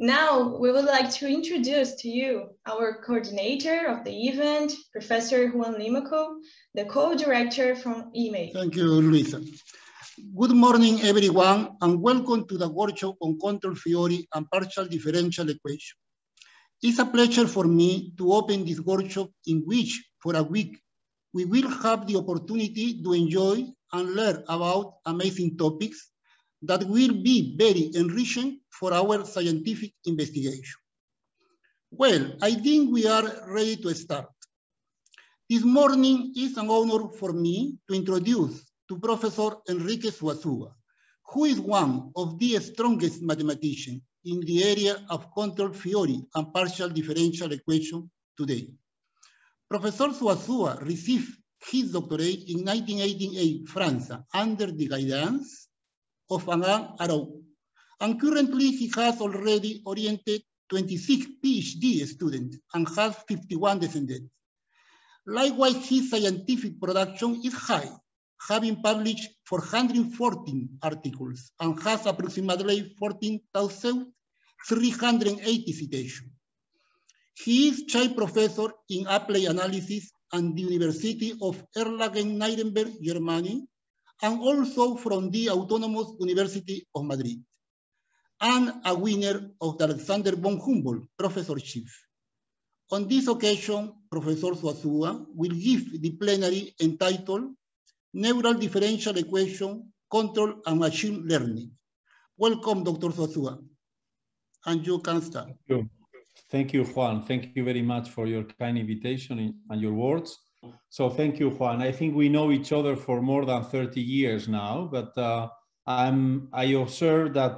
Now, we would like to introduce to you our coordinator of the event, Professor Juan Limaco, the co-director from EMA. Thank you, Luisa. Good morning, everyone, and welcome to the workshop on control theory and partial differential equation. It's a pleasure for me to open this workshop in which, for a week, we will have the opportunity to enjoy and learn about amazing topics that will be very enriching for our scientific investigation. Well, I think we are ready to start. This morning is an honor for me to introduce to Professor Enrique Zuazua, who is one of the strongest mathematicians in the area of control theory and partial differential equation today. Professor Zuazua received his doctorate in 1988 France under the guidance of Alain Haraux, and currently he has already oriented 26 PhD students and has 51 descendants. Likewise, his scientific production is high, having published 414 articles and has approximately 14,380 citations. He is chief professor in applied analysis at the University of Erlangen, Nuremberg, Germany, and also from the Autonomous University of Madrid, and a winner of the Alexander Von Humboldt Professorship. On this occasion, Professor Zuazua will give the plenary entitled Neural Differential Equation, Control and Machine Learning. Welcome, Dr. Zuazua, and you can start. Thank you, Juan. Thank you very much for your kind invitation and your words. So thank you, Juan. I think we know each other for more than 30 years now, but I observe that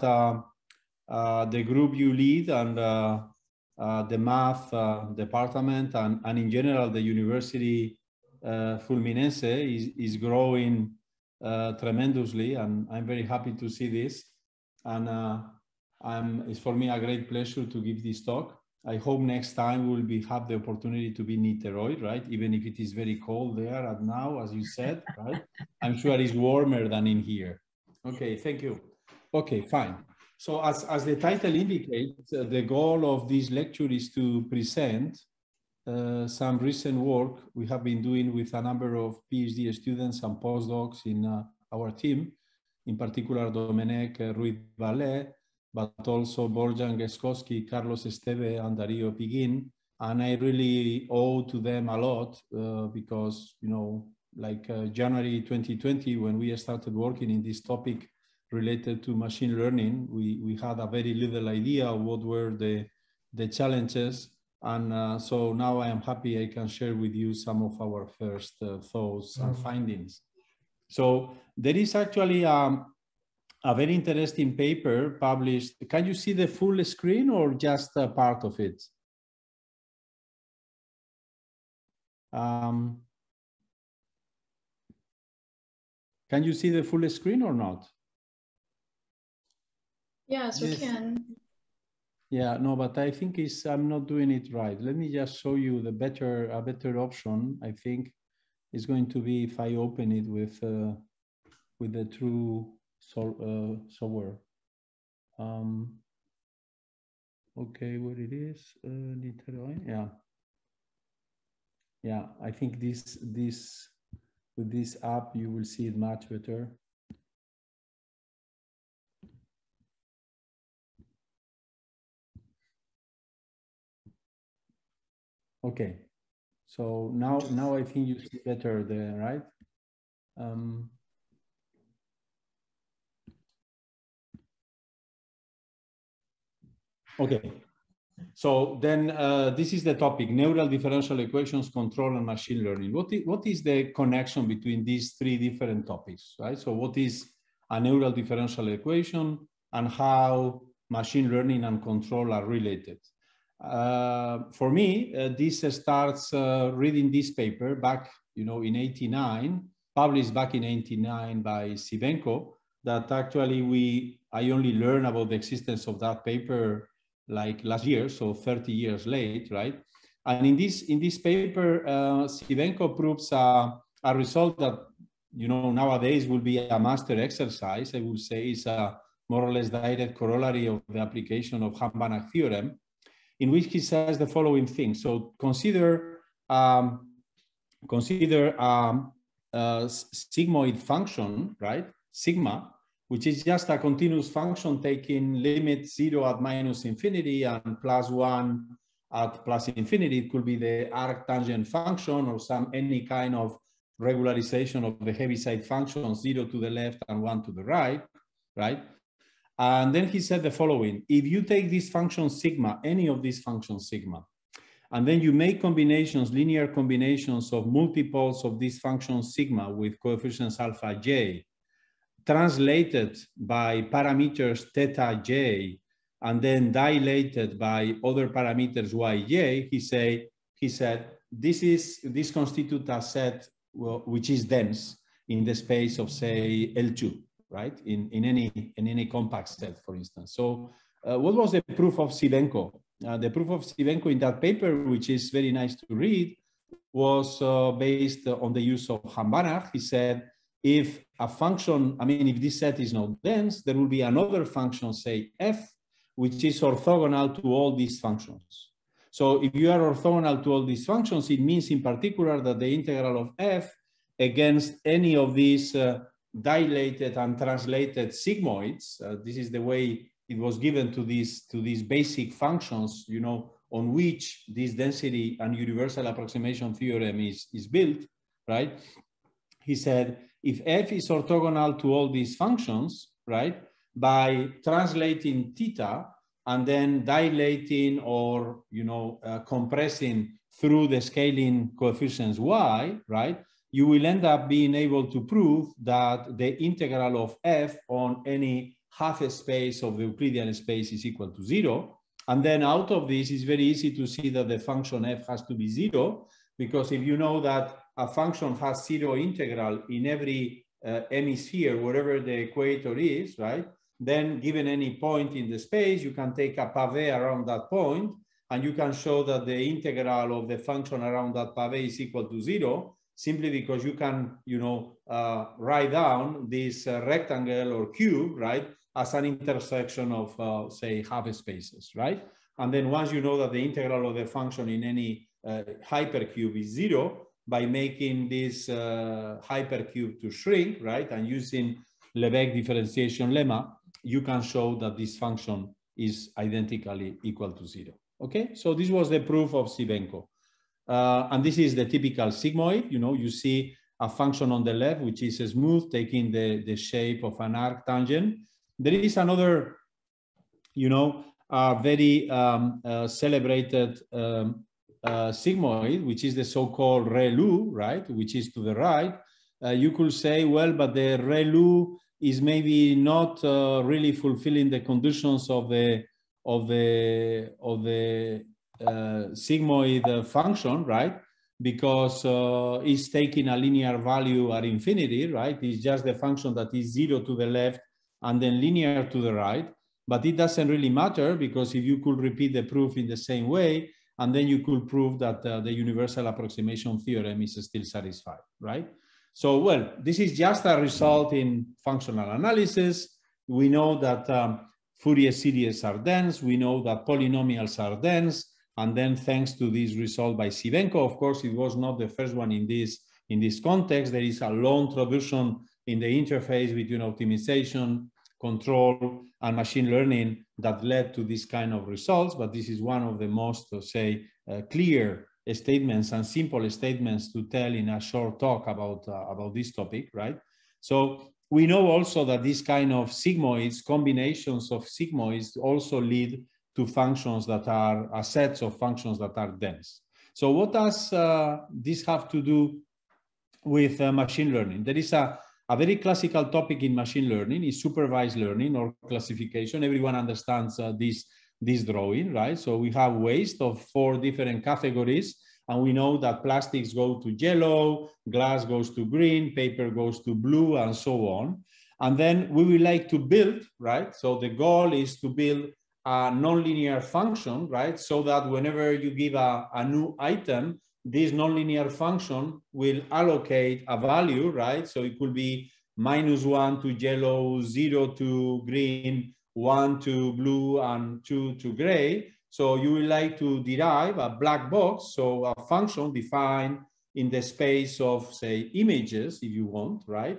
the group you lead and the math department and in general the University Fluminense is growing tremendously, and I'm very happy to see this. And it's for me a great pleasure to give this talk. I hope next time we'll have the opportunity to be in Niterói, right? Even if it is very cold there at now, as you said, right? I'm sure it's warmer than in here. Okay, thank you. Okay, fine. So as the title indicates, the goal of this lecture is to present some recent work we have been doing with a number of PhD students and postdocs in our team, in particular Domenech Ruiz-Vallet, but also Borjan Geskowski, Carlos Esteve, and Dario Piguin. And I really owe to them a lot because, you know, like January 2020, when we started working in this topic related to machine learning, we had a very little idea of what were the challenges. And so now I am happy I can share with you some of our first thoughts and findings. So there is actually a very interesting paper published. Can you see the full screen or just a part of it? Can you see the full screen or not? Yes, we can. Yeah, no, but I think I'm not doing it right. Let me just show you a better option. I think is going to be if I open it with the true software. Okay, what it is? Yeah. I think this with this app you will see it much better. Okay, so now I think you see better there, right? Okay, so then this is the topic: neural differential equations, control, and machine learning. What is the connection between these three different topics, right? So what is a neural differential equation and how machine learning and control are related? For me, this starts reading this paper back, in '89, published back in '89 by Sivenko, that actually I only learned about the existence of that paper like last year, so 30 years late, right? And in this paper, Sivenko proves a result that, nowadays will be a master exercise. I will say is a more or less direct corollary of the application of Humboldt theorem, in which he says the following thing. So consider sigmoid function, right? Sigma, which is just a continuous function taking limit 0 at minus infinity and +1 at plus infinity. It could be the arctangent function or any kind of regularization of the Heaviside function, 0 to the left and 1 to the right, right? And then he said the following: if you take this function sigma, any of these functions sigma, and then you make combinations, linear combinations of multiples of this function sigma with coefficients alpha j, translated by parameters theta j, and then dilated by other parameters yj, he said this constitutes a set which is dense in the space of, say, L2, right? In any compact set, for instance. So what was the proof of Sivenko? The proof of Sivenko in that paper, which is very nice to read, was based on the use of Humboldt. He said, if a function, I mean, if this set is not dense, there will be another function, say f, which is orthogonal to all these functions. So if you are orthogonal to all these functions, it means in particular that the integral of f against any of these dilated and translated sigmoids, this is the way it was given to these basic functions, you know, on which this density and universal approximation theorem is built, right? He said, if f is orthogonal to all these functions, right, by translating theta and then dilating or, you know, compressing through the scaling coefficients y, right, you will end up being able to prove that the integral of f on any half space of the Euclidean space is equal to 0. And then out of this, it's very easy to see that the function f has to be 0, because if you know that a function has 0 integral in every hemisphere, wherever the equator is, right, then given any point in the space, you can take a pavé around that point, and you can show that the integral of the function around that pavé is equal to 0, simply because you can, you know, write down this rectangle or cube, right, as an intersection of, say, half spaces, right? And then once you know that the integral of the function in any hypercube is 0, by making this hypercube to shrink, right, and using Lebesgue differentiation lemma, you can show that this function is identically equal to 0. Okay, so this was the proof of Sivenko. And this is the typical sigmoid. You know, you see a function on the left, which is smooth, taking the shape of an arctangent. There is another, you know, very celebrated sigmoid, which is the so-called ReLU, right, which is to the right. You could say, well, but the ReLU is maybe not really fulfilling the conditions of the sigmoid function, right? Because it's taking a linear value at infinity, right? It's just the function that is 0 to the left and then linear to the right. But it doesn't really matter, because if you could repeat the proof in the same way, and then you could prove that the universal approximation theorem is still satisfied, right? So, well, this is just a result in functional analysis. We know that Fourier series are dense. We know that polynomials are dense. And then thanks to this result by Sivenko, of course, it was not the first one in this context. There is a long tradition in the interface between optimization, control, and machine learning that led to this kind of results. But this is one of the most, say, clear statements and simple statements to tell in a short talk about this topic, right? So we know also that this kind of sigmoids, combinations of sigmoids, also lead to functions that are sets of functions that are dense. So what does this have to do with machine learning? There is a very classical topic in machine learning is supervised learning or classification. Everyone understands this drawing, right? So we have waste of 4 different categories, and we know that plastics go to yellow, glass goes to green, paper goes to blue, and so on. And then we would like to build, right? So the goal is to build a nonlinear function, right? So that whenever you give a new item, this nonlinear function will allocate a value, right? So it could be -1 to yellow, 0 to green, 1 to blue, and 2 to gray. So you would like to derive a black box, so a function defined in the space of, say, images, if you want, right?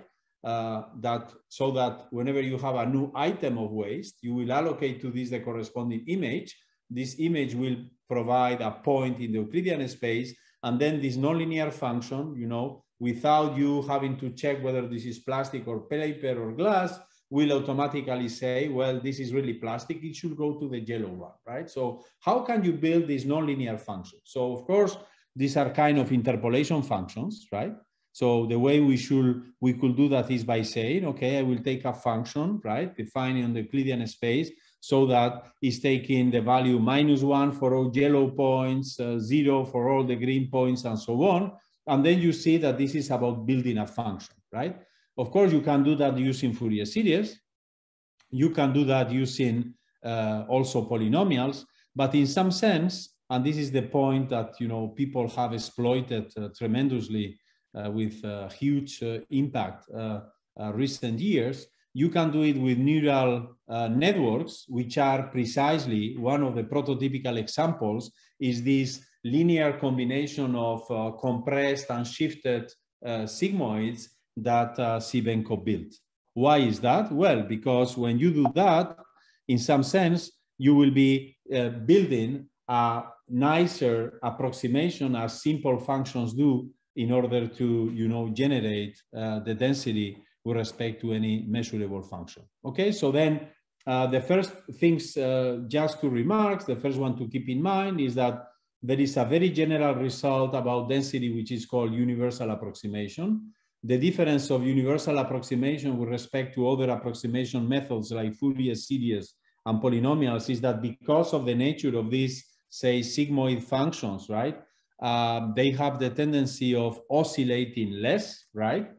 So that whenever you have a new item of waste, you will allocate to this the corresponding image. This image will provide a point in the Euclidean space, and then this nonlinear function, you know, without you having to check whether this is plastic or paper or glass, will automatically say, well, this is really plastic, it should go to the yellow one, right? So how can you build this nonlinear function? So of course, these are kind of interpolation functions, right? So the way we could do that is by saying, okay, I will take a function, right, defining on the Euclidean space, so that it's taking the value -1 for all yellow points, 0 for all the green points, and so on. And then you see that this is about building a function, right? Of course, you can do that using Fourier series. You can do that using also polynomials, but in some sense, and this is the point that, you know, people have exploited tremendously with huge impact recent years, you can do it with neural networks, which are precisely one of the prototypical examples is this linear combination of compressed and shifted sigmoids that Sivenko built. Why is that? Well, because when you do that, in some sense, you will be building a nicer approximation as simple functions do in order to, you know, generate the density with respect to any measurable function. Okay, so then the first things just to remark, the first one to keep in mind is that there is a very general result about density, which is called universal approximation. The difference of universal approximation with respect to other approximation methods like Fourier series and polynomials is that because of the nature of these, say, sigmoid functions, right, they have the tendency of oscillating less, right?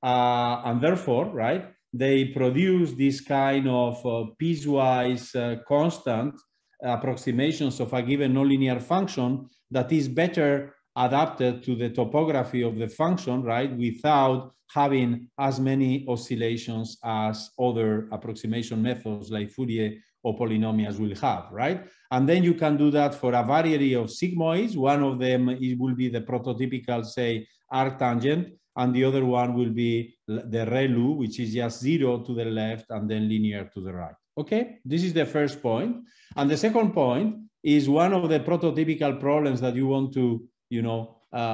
And therefore, right, they produce this kind of piecewise constant approximations of a given nonlinear function that is better adapted to the topography of the function, right, without having as many oscillations as other approximation methods like Fourier or polynomials will have, right? And then you can do that for a variety of sigmoids. One of them will be the prototypical, say, arctangent, and the other one will be the ReLU, which is just 0 to the left and then linear to the right. Okay, this is the first point. And the second point is one of the prototypical problems that you want to, you know,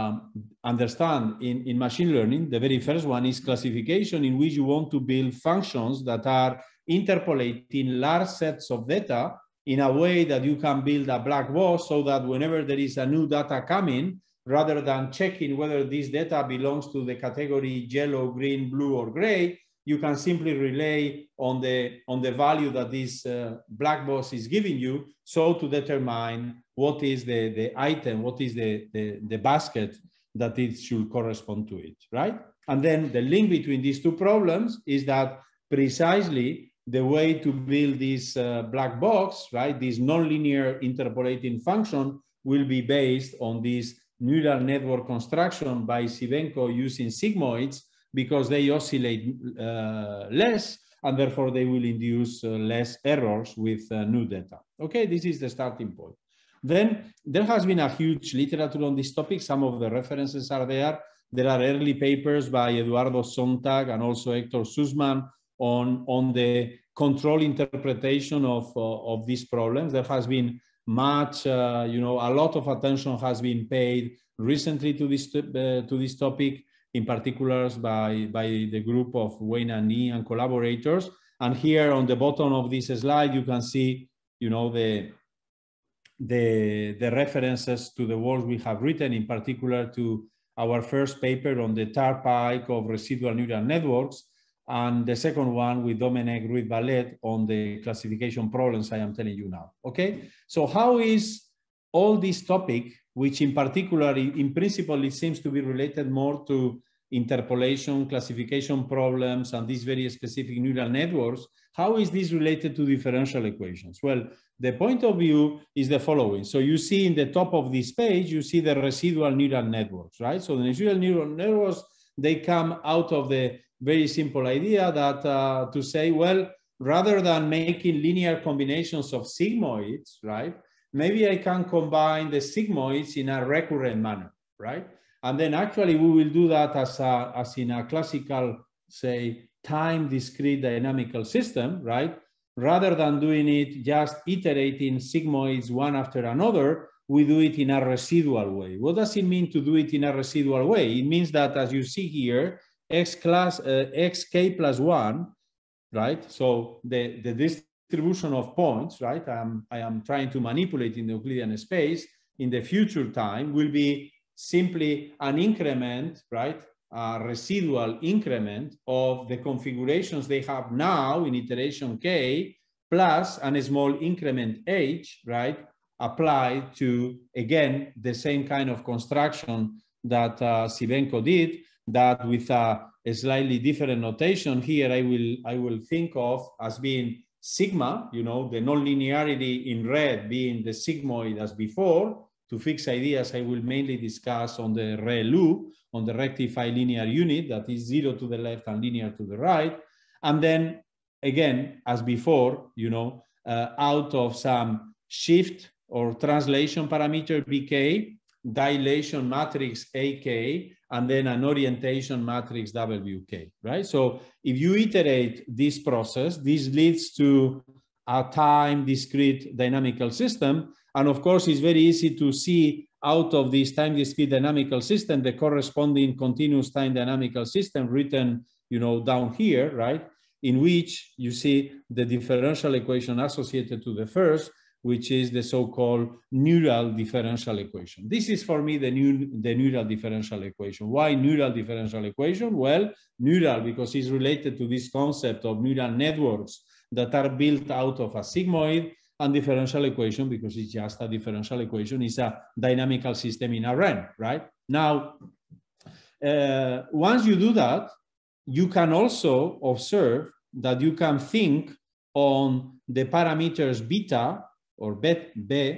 understand in machine learning. The very first one is classification, in which you want to build functions that are interpolating large sets of data in a way that you can build a black box, so that whenever there is a new data coming, rather than checking whether this data belongs to the category yellow, green, blue, or gray, you can simply rely on the value that this black box is giving you, so to determine what is the item, what is the basket that it should correspond to it, right? And then the link between these two problems is that precisely the way to build this black box, right, this nonlinear interpolating function, will be based on this neural network construction by Sivenko using sigmoids, because they oscillate less, and therefore they will induce less errors with new data. Okay, this is the starting point. Then there has been a huge literature on this topic. Some of the references are there. There are early papers by Eduardo Sontag and also Hector Sussman on the control interpretation of these problems. There has been much, you know, a lot of attention has been paid recently to this topic, in particular by the group of Wayne and Nee and collaborators. And here on the bottom of this slide, you can see, you know, the references to the work we have written, in particular to our first paper on the TARPike of residual neural networks, and the second one with Domenech Ruiz-Ballet on the classification problems I am telling you now. Okay, so how is all this topic, which in particular, in principle, it seems to be related more to interpolation, classification problems, and these very specific neural networks, how is this related to differential equations? Well, the point of view is the following. So you see in the top of this page, you see the residual neural networks, right? So the residual neural networks, they come out of the very simple idea that to say, well, rather than making linear combinations of sigmoids, right, maybe I can combine the sigmoids in a recurrent manner, right? And then actually we will do that as in a classical, say, time discrete dynamical system, right? Rather than doing it just iterating sigmoids one after another, we do it in a residual way. What does it mean to do it in a residual way? It means that, as you see here, xk plus 1, right? So the distribution of points, right? I am trying to manipulate in the Euclidean space in the future time will be simply an increment, right? A residual increment of the configurations they have now in iteration k plus a small increment h, right? Applied to, again, the same kind of construction that Sivenko did, that with a slightly different notation here, I will think of as being sigma, you know, the nonlinearity in red being the sigmoid as before. To fix ideas, I will mainly discuss on the ReLU, on the rectified linear unit that is 0 to the left and linear to the right. And then again, as before, you know, out of some shift or translation parameter bk, dilation matrix ak, and then an orientation matrix wk, right? So if you iterate this process, this leads to a time discrete dynamical system. And of course, it's very easy to see out of this time discrete dynamical system, the corresponding continuous time dynamical system written, you know, down here, right? In which you see the differential equation associated to the first, which is the so-called neural differential equation. This is for me the neural differential equation. Why neural differential equation? Well, neural because it's related to this concept of neural networks that are built out of a sigmoid, and differential equation because it's just a differential equation. It's a dynamical system in a Rn, right? Now, once you do that, you can also observe that you can think on the parameters beta or B,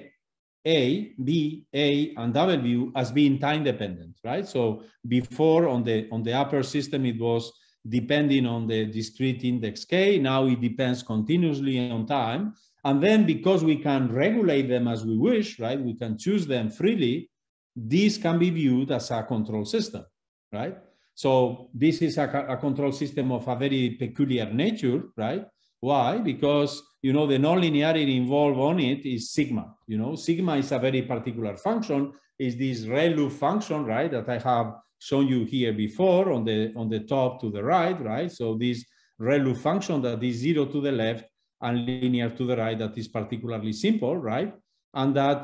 A, and W as being time dependent, right? So before on the upper system, it was depending on the discrete index K. Now it depends continuously on time. And then because we can regulate them as we wish, right? We can choose them freely. This can be viewed as a control system, right? So this is a control system of a very peculiar nature, right? Why? Because, you know, the nonlinearity involved on it is sigma. You know, sigma is a very particular function. Is this ReLU function, right? That I have shown you here before on the top to the right? So this ReLU function that is 0 to the left and linear to the right, that is particularly simple, right? And that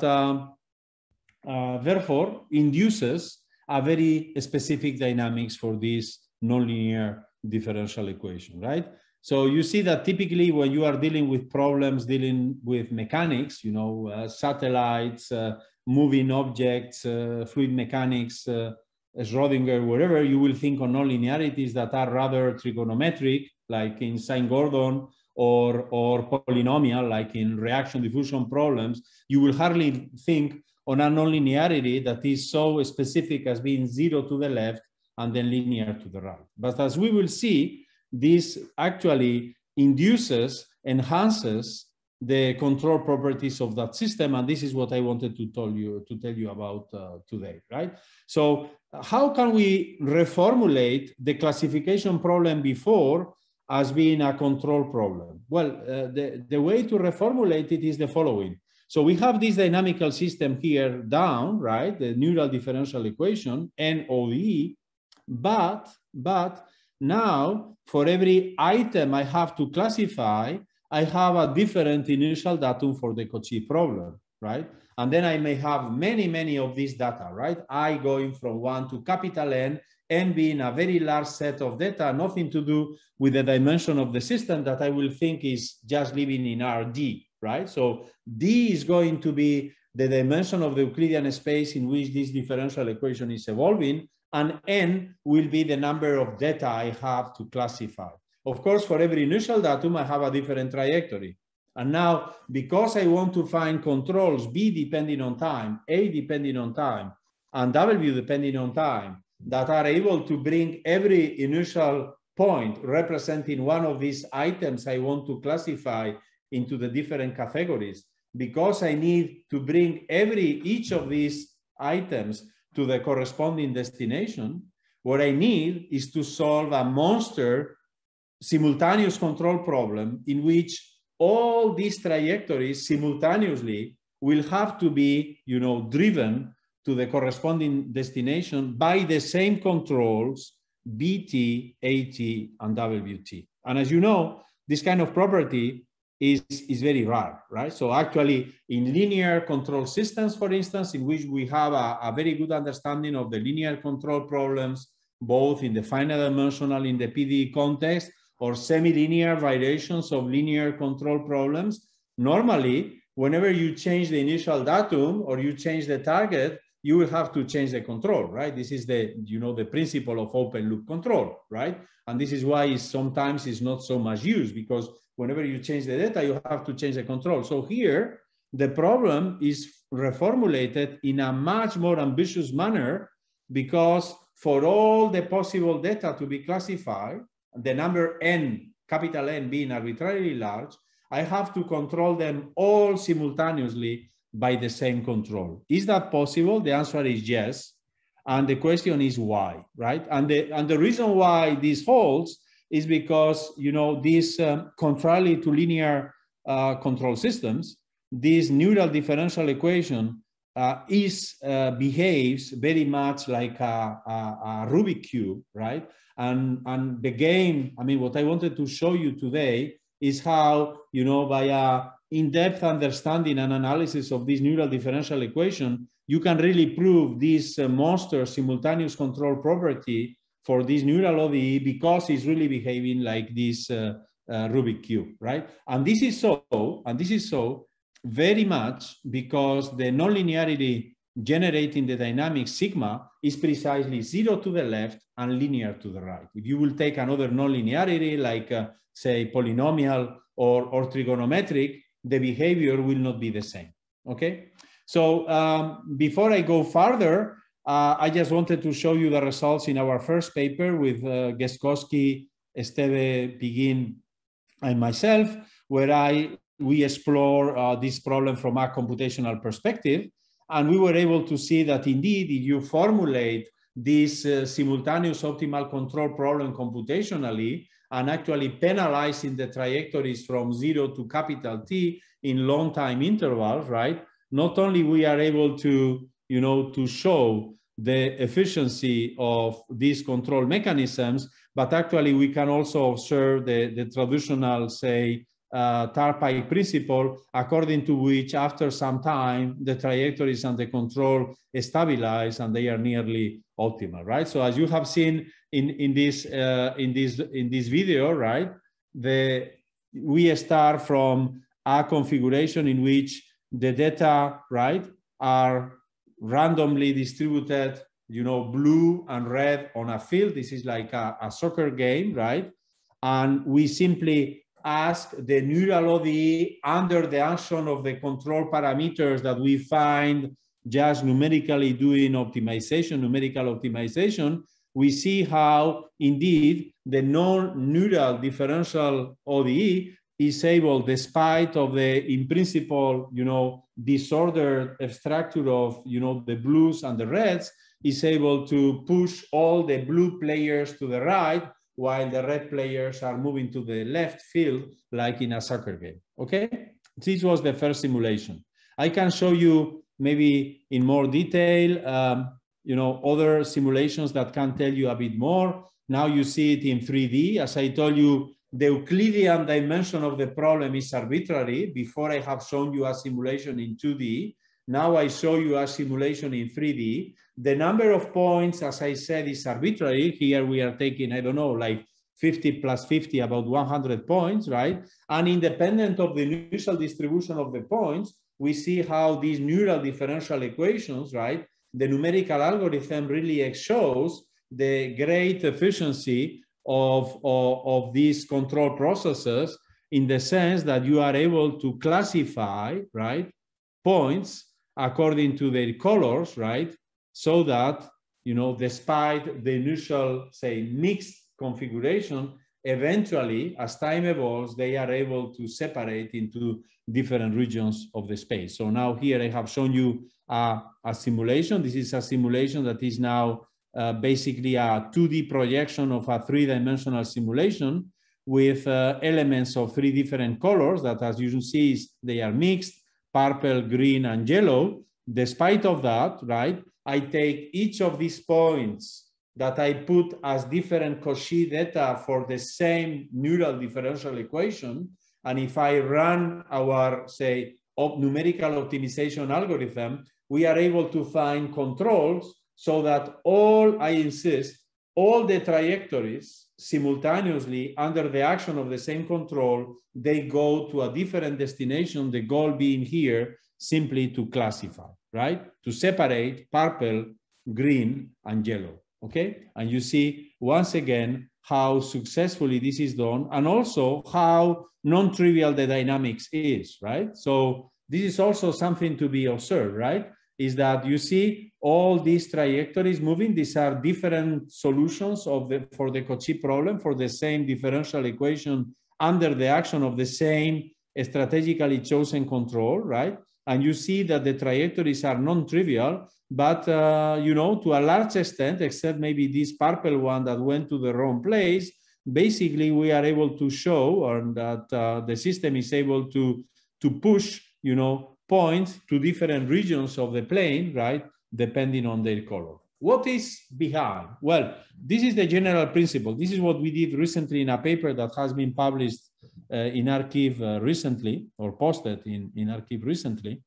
therefore induces a very specific dynamics for this nonlinear differential equation, right? So you see that typically when you are dealing with problems, dealing with mechanics, you know, satellites, moving objects, fluid mechanics, Schrodinger, wherever, you will think on nonlinearities that are rather trigonometric, like in Sine-Gordon, or polynomial, like in reaction diffusion problems. You will hardly think on a nonlinearity that is so specific as being 0 to the left and then linear to the right. But as we will see, this actually induces, enhances the control properties of that system, and this is what I wanted to tell you about today, right? So how can we reformulate the classification problem before as being a control problem? Well, the way to reformulate it is the following. So we have this dynamical system here down, right? The neural differential equation, NOE, but now for every item I have to classify, I have a different initial datum for the Cauchy problem, right? And then I may have many of these data, right? I going from 1 to capital N, N being a very large set of data, nothing to do with the dimension of the system that I will think is just living in RD, right? So D is going to be the dimension of the Euclidean space in which this differential equation is evolving, and N will be the number of data I have to classify. Of course, for every initial datum, I have a different trajectory. And now, because I want to find controls, B depending on time, A depending on time, and W depending on time, that are able to bring every initial point representing one of these items I want to classify into the different categories, because I need to bring each of these items to the corresponding destination, what I need is to solve a monster simultaneous control problem in which all these trajectories simultaneously will have to be, driven to the corresponding destination by the same controls, BT, AT, and WT. And as you know, this kind of property is very rare, right? So actually in linear control systems, for instance, in which we have a very good understanding of the linear control problems, both in the finite dimensional, in the PDE context, or semi-linear variations of linear control problems, normally, whenever you change the initial datum or you change the target, you will have to change the control, right? This is the, the principle of open loop control, right? And this is why sometimes it's not so much used, because whenever you change the data, you have to change the control. So here, the problem is reformulated in a much more ambitious manner, because for all the possible data to be classified, the number n, capital N being arbitrarily large, I have to control them all simultaneously by the same control. Is that possible? The answer is yes. And the question is why, right? And the reason why this holds is because, this contrarily to linear control systems, this neural differential equation behaves very much like a Rubik cube, right? And the game, what I wanted to show you today is how, by a in-depth understanding and analysis of this neural differential equation, you can really prove this monster simultaneous control property for this neural ODE, because it's really behaving like this Rubik cube, right? And this is so very much because the nonlinearity generating the dynamic sigma is precisely 0 to the left and linear to the right. If you will take another nonlinearity like say polynomial or trigonometric, the behavior will not be the same, okay? So before I go further, I just wanted to show you the results in our first paper with Geskowski, Esteve, Piguin, and myself, where we explore this problem from a computational perspective. And we were able to see that indeed, if you formulate this simultaneous optimal control problem computationally and actually penalizing the trajectories from 0 to capital T in long time intervals, right? Not only we are able to, to show the efficiency of these control mechanisms, but actually we can also observe the traditional, say, Tarpei principle, according to which after some time, the trajectories and the control stabilize and they are nearly optimal, right? So as you have seen in this video, right, we start from a configuration in which the data, right, are randomly distributed, blue and red on a field. This is like a soccer game, right? And we simply ask the neural ODE under the action of the control parameters that we find just numerically doing optimization, numerical optimization. We see how indeed the non-neural differential ODE is able, despite of the, in principle, disordered structure of, the blues and the reds, is able to push all the blue players to the right, while the red players are moving to the left field, like in a soccer game, okay? This was the first simulation. I can show you maybe in more detail, other simulations that can tell you a bit more. Now you see it in 3D. As I told you, the Euclidean dimension of the problem is arbitrary. Before I have shown you a simulation in 2D. Now I show you a simulation in 3D. The number of points, as I said, is arbitrary. Here we are taking, I don't know, like 50 plus 50, about 100 points, right? And independent of the initial distribution of the points, we see how these neural differential equations, right? The numerical algorithm really shows the great efficiency of these control processes, in the sense that you are able to classify, right, points according to their colors, right? So that, despite the initial, say, mixed configuration, eventually, as time evolves, they are able to separate into different regions of the space. So now here I have shown you a simulation. This is a simulation that is now basically a 2D projection of a 3-dimensional simulation with elements of 3 different colors that, as you can see, they are mixed, purple, green, and yellow. Despite of that, right, I take each of these points that I put as different Cauchy data for the same neural differential equation. And if I run our, say, numerical optimization algorithm, we are able to find controls so that all, I insist, all the trajectories simultaneously under the action of the same control, they go to a different destination, the goal being here simply to classify, right? To separate purple, green, and yellow. Okay, and you see once again how successfully this is done, and also how non-trivial the dynamics is, right? So this is also something to be observed, right? Is that you see all these trajectories moving. These are different solutions of for the Cauchy problem for the same differential equation under the action of the same strategically chosen control, right? And you see that the trajectories are non-trivial, but, you know, to a large extent, except maybe this purple one that went to the wrong place, basically we are able to show that the system is able to push, you know, points to different regions of the plane, right, depending on their color. What is behind? Well, this is the general principle. This is what we did recently in a paper that has been published in Archive recently, or posted in Archive recently.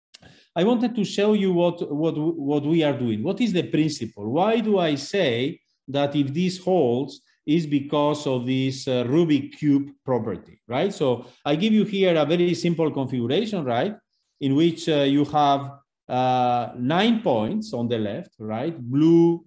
I wanted to show you what we are doing. What is the principle? Why do I say that if this holds is because of this Rubik cube property, right? So I give you here a very simple configuration, right? In which you have 9 points on the left, right? Blue,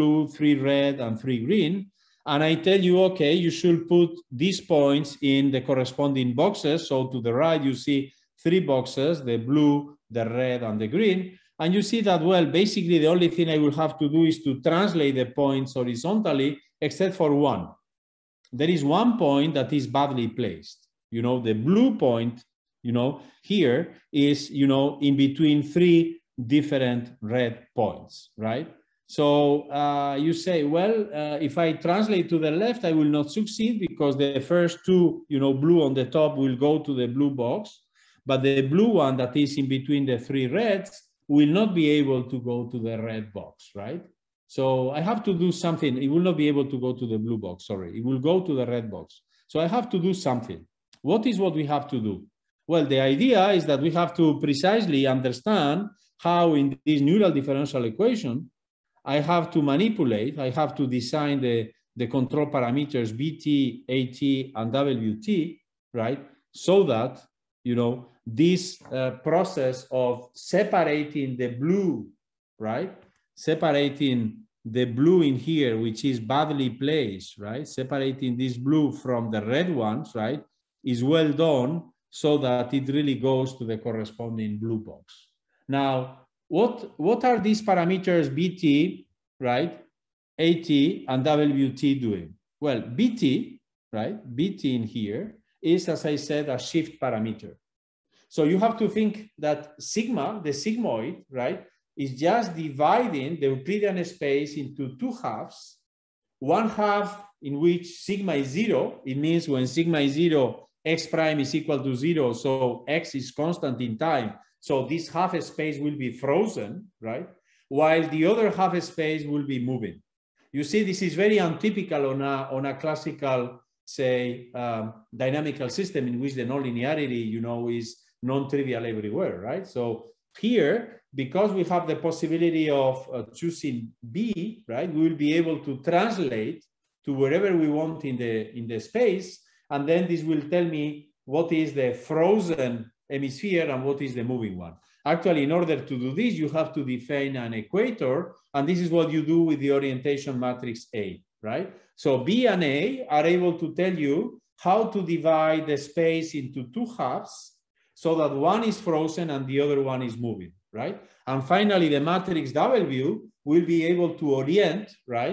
3 red, and 3 green. And I tell you, okay, you should put these points in the corresponding boxes. So to the right, you see 3 boxes, the blue, the red, and the green. And you see that, well, basically the only thing I will have to do is to translate the points horizontally, except for one. There is one point that is badly placed. You know, the blue point, you know, here is, you know, in between 3 different red points, right? So you say, well, if I translate to the left, I will not succeed because the first 2, you know, blue on the top will go to the blue box, but the blue one that is in between the 3 reds will not be able to go to the red box, right? So I have to do something. It will not be able to go to the blue box, sorry. It will go to the red box. So I have to do something. What is what we have to do? Well, the idea is that we have to precisely understand how in this neural differential equation, I have to manipulate, I have to design the control parameters BT, AT, and WT, right? So that, you know, this process of separating the blue, right? Separating the blue in here, which is badly placed, right? Separating this blue from the red ones, right? Is well done so that it really goes to the corresponding blue box. Now, what are these parameters BT, right, AT, and WT doing? Well, BT, right, BT in here is, as I said, a shift parameter. So you have to think that sigma, the sigmoid, right, is just dividing the Euclidean space into 2 halves. One half in which sigma is 0. It means when sigma is 0, x prime is equal to 0, so x is constant in time. So this half space will be frozen, right? While the other half space will be moving. You see, this is very untypical on a classical, say, dynamical system in which the nonlinearity, you know, is non-trivial everywhere, right? So here, because we have the possibility of choosing B, right, we will be able to translate to wherever we want in the space, and then this will tell me what is the frozen hemisphere and what is the moving one. Actually, in order to do this, you have to define an equator, and this is what you do with the orientation matrix A, right? So B and A are able to tell you how to divide the space into 2 halves so that one is frozen and the other one is moving, right? And finally, the matrix W will be able to orient, right,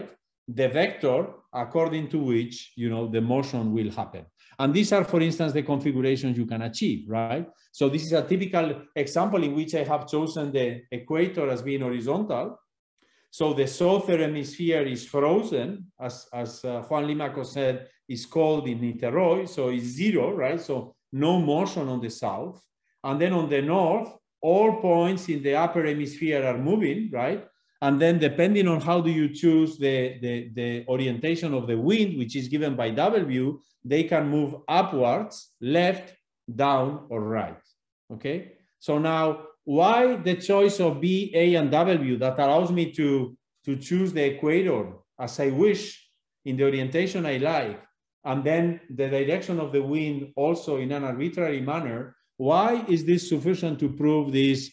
the vector according to which, the motion will happen. And these are, for instance, the configurations you can achieve, right? So this is a typical example in which I have chosen the equator as being horizontal. So the southern hemisphere is frozen, as Juan Limaco said, is called in Niteroi, so it's 0, right? So no motion on the south. And then on the north, all points in the upper hemisphere are moving, right? And then depending on how do you choose the orientation of the wind, which is given by W, they can move upwards, left, down, or right, okay? So now, why the choice of B, A, and W that allows me to choose the equator as I wish in the orientation I like, and then the direction of the wind also in an arbitrary manner? Why is this sufficient to prove this,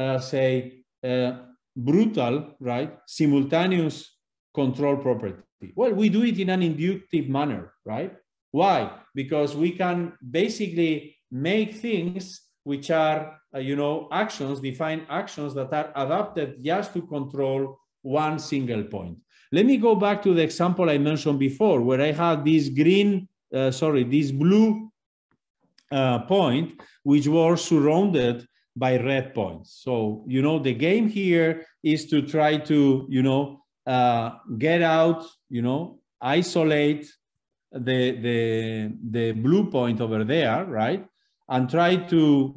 brutal, right, simultaneous control property? Well, we do it in an inductive manner, right? Why? Because we can basically make things which are, actions, define actions that are adapted just to control one single point. Let me go back to the example I mentioned before, where I had this this blue point, which was surrounded by red points. So, the game here is to try to, get out, isolate the blue point over there, right? And try to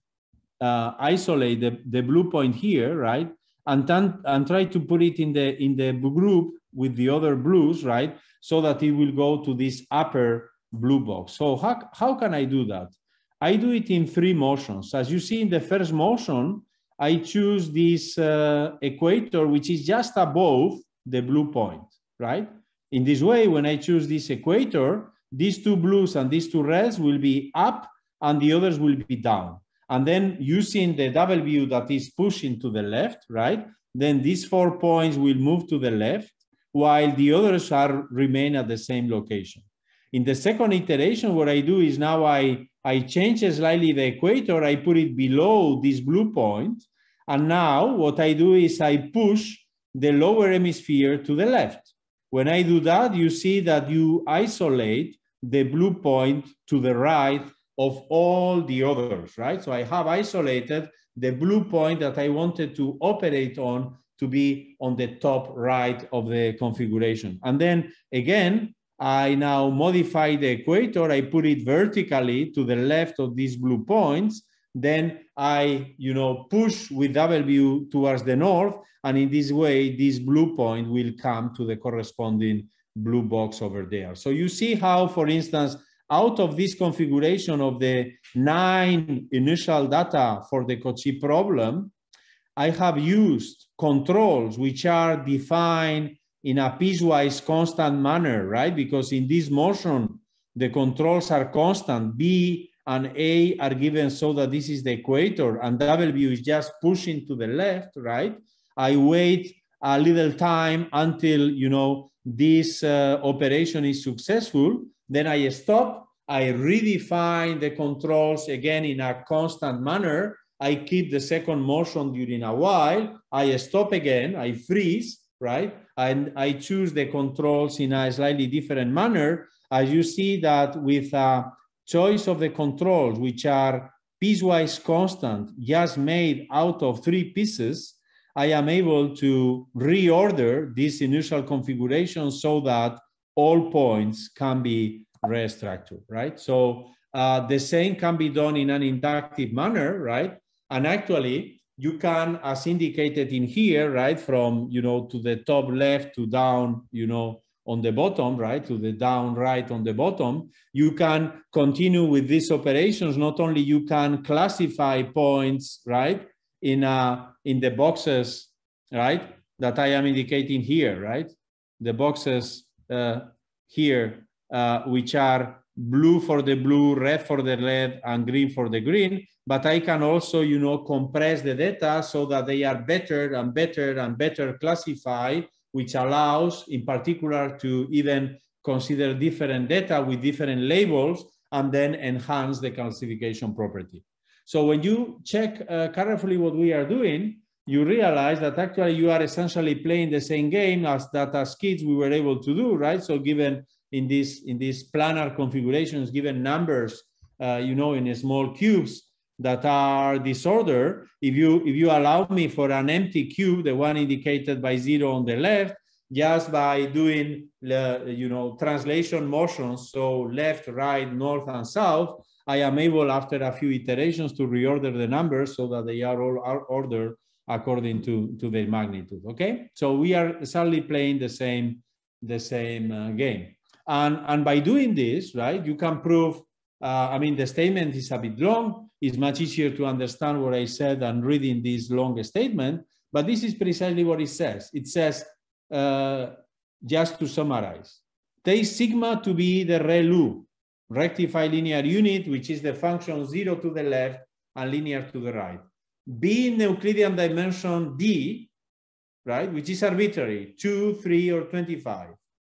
isolate the blue point here, right? And try to put it in the group with the other blues, right? So that it will go to this upper blue box. So how can I do that? I do it in 3 motions. As you see in the first motion, I choose this equator, which is just above the blue point, right? In this way, when I choose this equator, these 2 blues and these 2 reds will be up and the others will be down. And then using the W that is pushing to the left, right? Then these 4 points will move to the left, while the others remain at the same location. In the second iteration, what I do is now I change slightly the equator, I put it below this blue point, and now what I do is I push the lower hemisphere to the left. When I do that, you see that you isolate the blue point to the right of all the others, right? So I have isolated the blue point that I wanted to operate on to be on the top right of the configuration. And then again, I now modify the equator, I put it vertically to the left of these blue points, then I push with W towards the north, and in this way, this blue point will come to the corresponding blue box over there. So you see how, for instance, out of this configuration of the 9 initial data for the Cauchy problem, I have used controls which are defined in a piecewise constant manner, right? Because in this motion, the controls are constant. B and A are given so that this is the equator, and W is just pushing to the left, right? I wait a little time until, this operation is successful. Then I stop, I redefine the controls again in a constant manner. I keep the second motion during a while. I stop again, I freeze, right? And I choose the controls in a slightly different manner. As you see that with a choice of the controls, which are piecewise constant, just made out of 3 pieces, I am able to reorder this initial configuration so that all points can be restructured, right? So the same can be done in an inductive manner, right? And actually, you can, as indicated in here, right, from, to the top left to down, on the bottom, right, to the down right on the bottom, you can continue with these operations. Not only you can classify points, right, in the boxes, right, that I am indicating here, right? The boxes here, which are blue for the blue, red for the red, and green for the green. But I can also, compress the data so that they are better and better and better classified, which allows, in particular, to even consider different data with different labels and then enhance the classification property. So when you check carefully what we are doing, you realize that actually you are essentially playing the same game as kids we were able to do, right? So given in these planar configurations, given numbers, you know, in small cubes that are disordered, if you allow me for an empty cube, the one indicated by 0 on the left, just by doing, you know, translation motions, so left, right, north, and south, I am able, after a few iterations, to reorder the numbers so that they are all ordered according to their magnitude. Okay, so we are sadly playing the same game, and by doing this, right, you can prove. I mean, the statement is a bit long. It's much easier to understand what I said than reading this long statement. But this is precisely what it says. It says, just to summarize, take sigma to be the ReLU, rectified linear unit, which is the function 0 to the left and linear to the right. Be in Euclidean dimension D, right, which is arbitrary, 2, 3, or 25.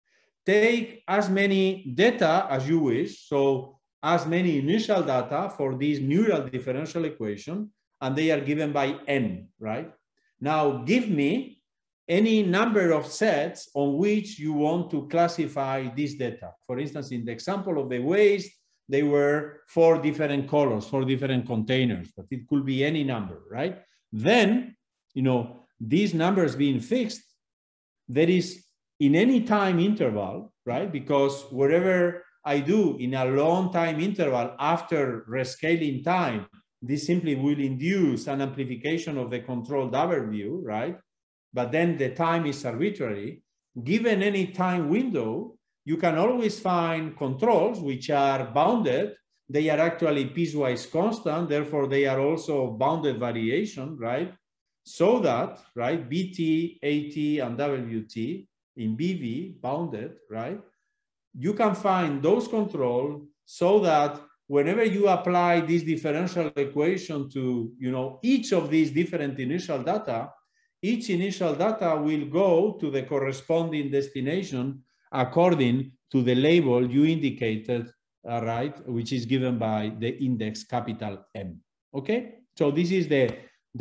Take as many data as you wish, so as many initial data for this neural differential equation, and they are given by n, right? Now give me any number of sets on which you want to classify this data. For instance, in the example of the waste, they were 4 different colors, 4 different containers, but it could be any number, right? Then, you know, these numbers being fixed, there is in any time interval, right? Because wherever I do in a long time interval after rescaling time, this simply will induce an amplification of the control W, right? But then the time is arbitrary. Given any time window, you can always find controls which are bounded. They are actually piecewise constant, therefore they are also bounded variation, right? So that, right, BT, AT, and WT in BV, bounded, right? You can find those controls so that whenever you apply this differential equation to, you know, each of these different initial data, each initial data will go to the corresponding destination according to the label you indicated, right, which is given by the index capital M. Okay, so this is the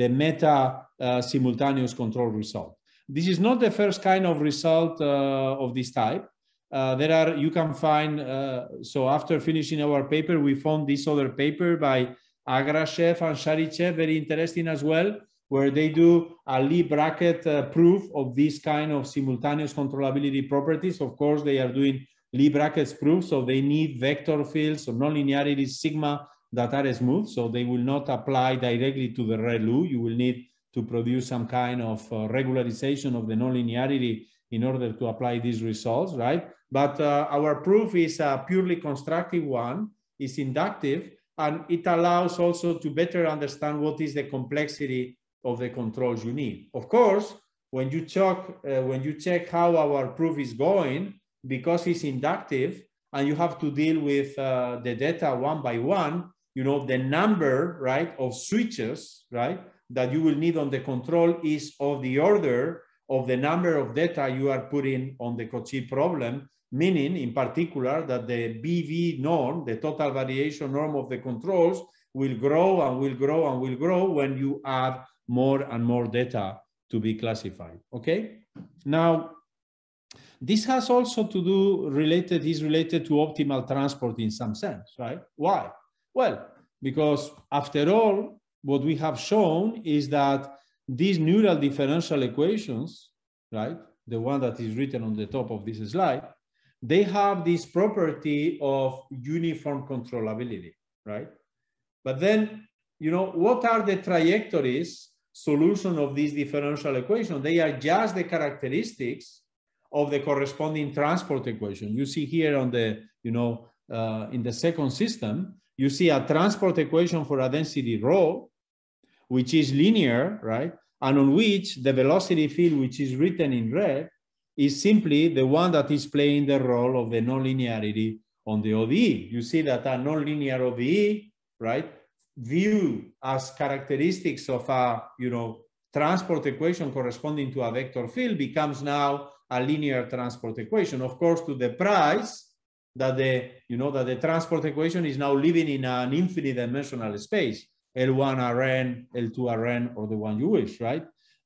meta simultaneous control result. This is not the first kind of result of this type. There are, you can find, so after finishing our paper, we found this other paper by Agrashev and Sharichev, very interesting as well, where they do a Lie bracket proof of this kind of simultaneous controllability properties. Of course, they are doing Lie brackets proof, so they need vector fields or nonlinearity sigma that are smooth, so they will not apply directly to the ReLU. You will need to produce some kind of regularization of the nonlinearity in order to apply these results, right? But our proof is a purely constructive one, it's inductive, and it allows also to better understand what is the complexity of the controls you need. Of course, when you check how our proof is going, because it's inductive, and you have to deal with the data one by one, you know, the number, right, of switches, right, that you will need on the control is of the order of the number of data you are putting on the Cauchy problem, meaning in particular that the BV norm, the total variation norm of the controls, will grow and will grow and will grow when you add more and more data to be classified. Okay, now this has also to do is related to optimal transport in some sense, right? Why? Well, because after all, what we have shown is that these neural differential equations, right, the one that is written on the top of this slide, they have this property of uniform controllability, right? But then, you know, what are the trajectories solution of this differential equation? They are just the characteristics of the corresponding transport equation. You see here on the, you know, in the second system, you see a transport equation for a density rho, which is linear, right? And on which the velocity field, which is written in red, is simply the one that is playing the role of the nonlinearity on the ODE. You see that a nonlinear ODE, right, viewed as characteristics of a, you know, transport equation corresponding to a vector field becomes now a linear transport equation. Of course, to the price that the, you know, that the transport equation is now living in an infinite dimensional space, L1 Rn, L2 Rn, or the one you wish, right?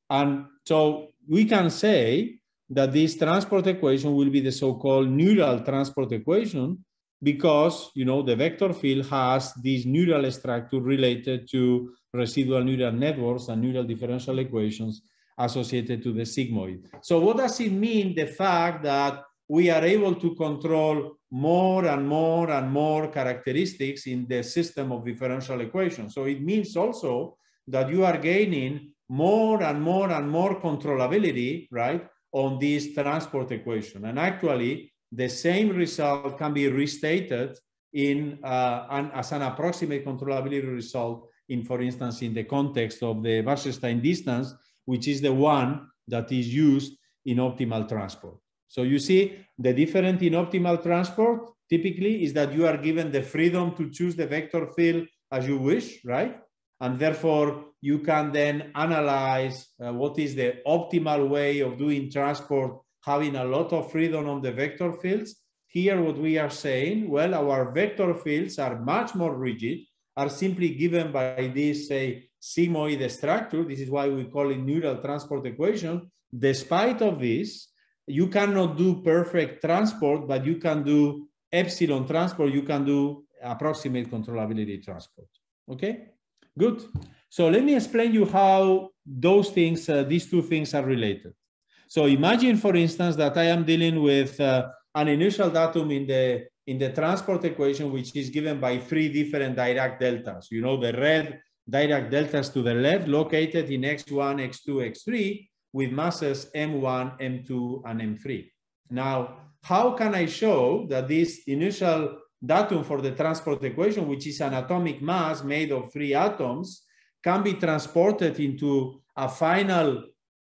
And so we can say that this transport equation will be the so-called neural transport equation because, you know, the vector field has this neural structure related to residual neural networks and neural differential equations associated to the sigmoid. So what does it mean, the fact that we are able to control more and more and more characteristics in the system of differential equations? So it means also that you are gaining more and more and more controllability, right, on this transport equation. And actually, the same result can be restated in as an approximate controllability result in, for instance, in the context of the Wasserstein distance, which is the one that is used in optimal transport. So you see, the difference in optimal transport typically is that you are given the freedom to choose the vector field as you wish, right? And therefore, you can then analyze what is the optimal way of doing transport, having a lot of freedom on the vector fields. Here, what we are saying, well, our vector fields are much more rigid, are simply given by this, say, sigmoid structure. This is why we call it neural transport equation. Despite of this, you cannot do perfect transport, but you can do epsilon transport. You can do approximate controllability transport. Okay, good. So let me explain you how those things, these two things are related. So imagine, for instance, that I am dealing with an initial datum in the transport equation, which is given by three different Dirac deltas. You know, the red Dirac deltas to the left, located in x1, x2, x3, with masses m1, m2, and m3. Now, how can I show that this initial datum for the transport equation, which is an atomic mass made of 3 atoms, can be transported into a final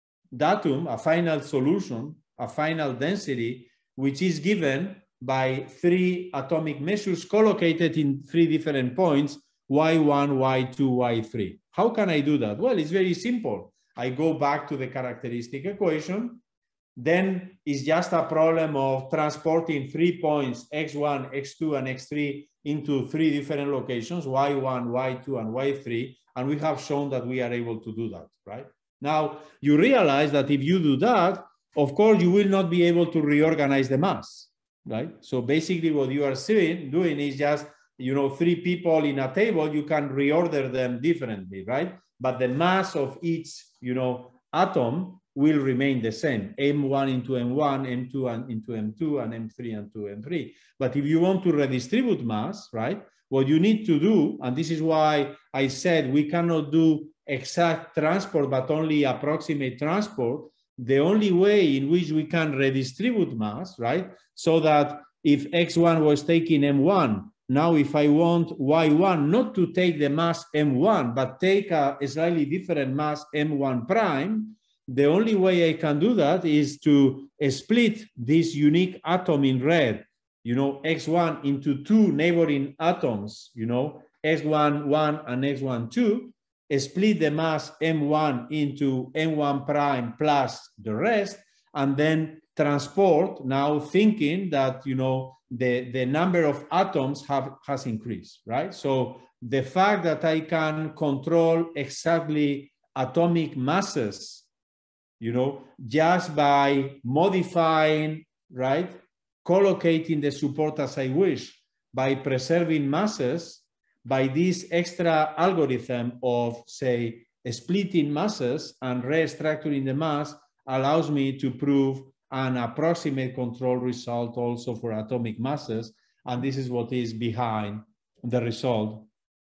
datum, a final solution, a final density, which is given by 3 atomic measures collocated in 3 different points, y1, y2, y3. How can I do that? Well, it's very simple. I go back to the characteristic equation. Then it's just a problem of transporting 3 points, x1, x2, and x3 into 3 different locations, y1, y2, and y3. And we have shown that we are able to do that, right? Now, you realize that if you do that, of course, you will not be able to reorganize the mass, right? So basically what you are doing is just, you know, 3 people in a table, you can reorder them differently, right? But the mass of each, you know, atom will remain the same, m1 into m1, m2 into m2, and m3 into m3. But if you want to redistribute mass, right, what you need to do, and this is why I said we cannot do exact transport, but only approximate transport, the only way in which we can redistribute mass, right, so that if x1 was taking m1, now if I want y1 not to take the mass m1, but take a slightly different mass m1 prime, the only way I can do that is to split this unique atom in red, you know, x1 into 2 neighboring atoms, you know, x1, 1 and x1, 2, split the mass m1 into m1 prime plus the rest, and then transport, now thinking that, you know, the number of atoms has increased, right? So the fact that I can control exactly atomic masses, you know, just by modifying, right, collocating the support as I wish, by preserving masses, by this extra algorithm of, say, splitting masses and restructuring the mass, allows me to prove an approximate control result also for atomic masses. And this is what is behind the result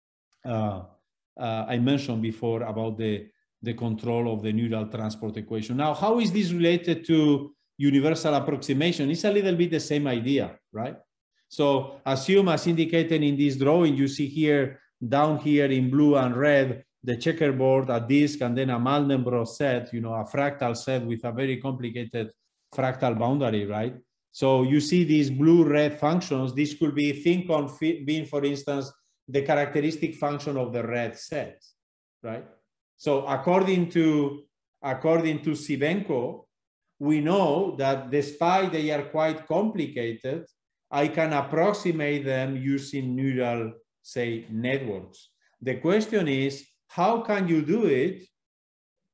I mentioned before about the control of the neural transport equation. Now, how is this related to universal approximation? It's a little bit the same idea, right? So assume, as indicated in this drawing, you see here, down here in blue and red, the checkerboard, a disk, and then a Mandelbrot set, you know, a fractal set with a very complicated fractal boundary, right? So you see these blue-red functions. This could be, think on being, for instance, the characteristic function of the red set, right? So according to Sivenko, we know that despite they are quite complicated, I can approximate them using neural, say, networks. The question is, how can you do it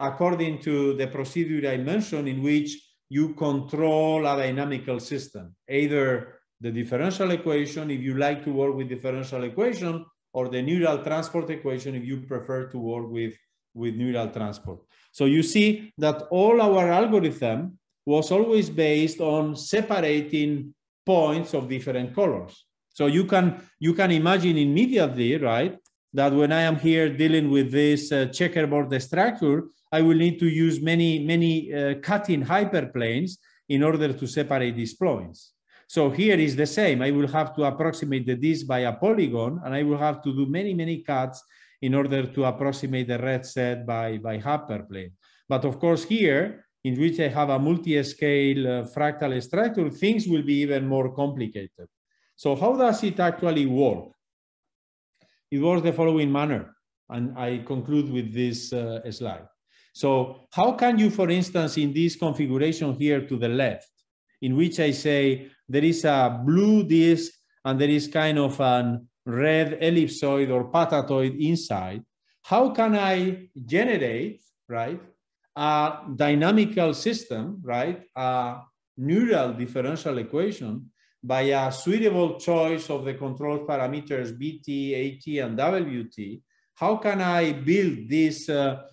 according to the procedure I mentioned, in which you control a dynamical system, either the differential equation, if you like to work with differential equation, or the neural transport equation, if you prefer to work with neural transport. So you see that all our algorithm was always based on separating points of different colors. So you can imagine immediately, right, that when I am here dealing with this checkerboard structure, I will need to use many cutting hyperplanes in order to separate these points. So here is the same. I will have to approximate the disk by a polygon, and I will have to do many cuts in order to approximate the red set by hyperplane. But of course here, in which I have a multi-scale fractal structure, things will be even more complicated. So how does it actually work? It works the following manner, and I conclude with this slide. So how can you, for instance, in this configuration here to the left, in which I say there is a blue disk and there is kind of an red ellipsoid or patatoid inside, how can I generate, right, a dynamical system, right, a neural differential equation by a suitable choice of the control parameters BT, AT, and WT? How can I build this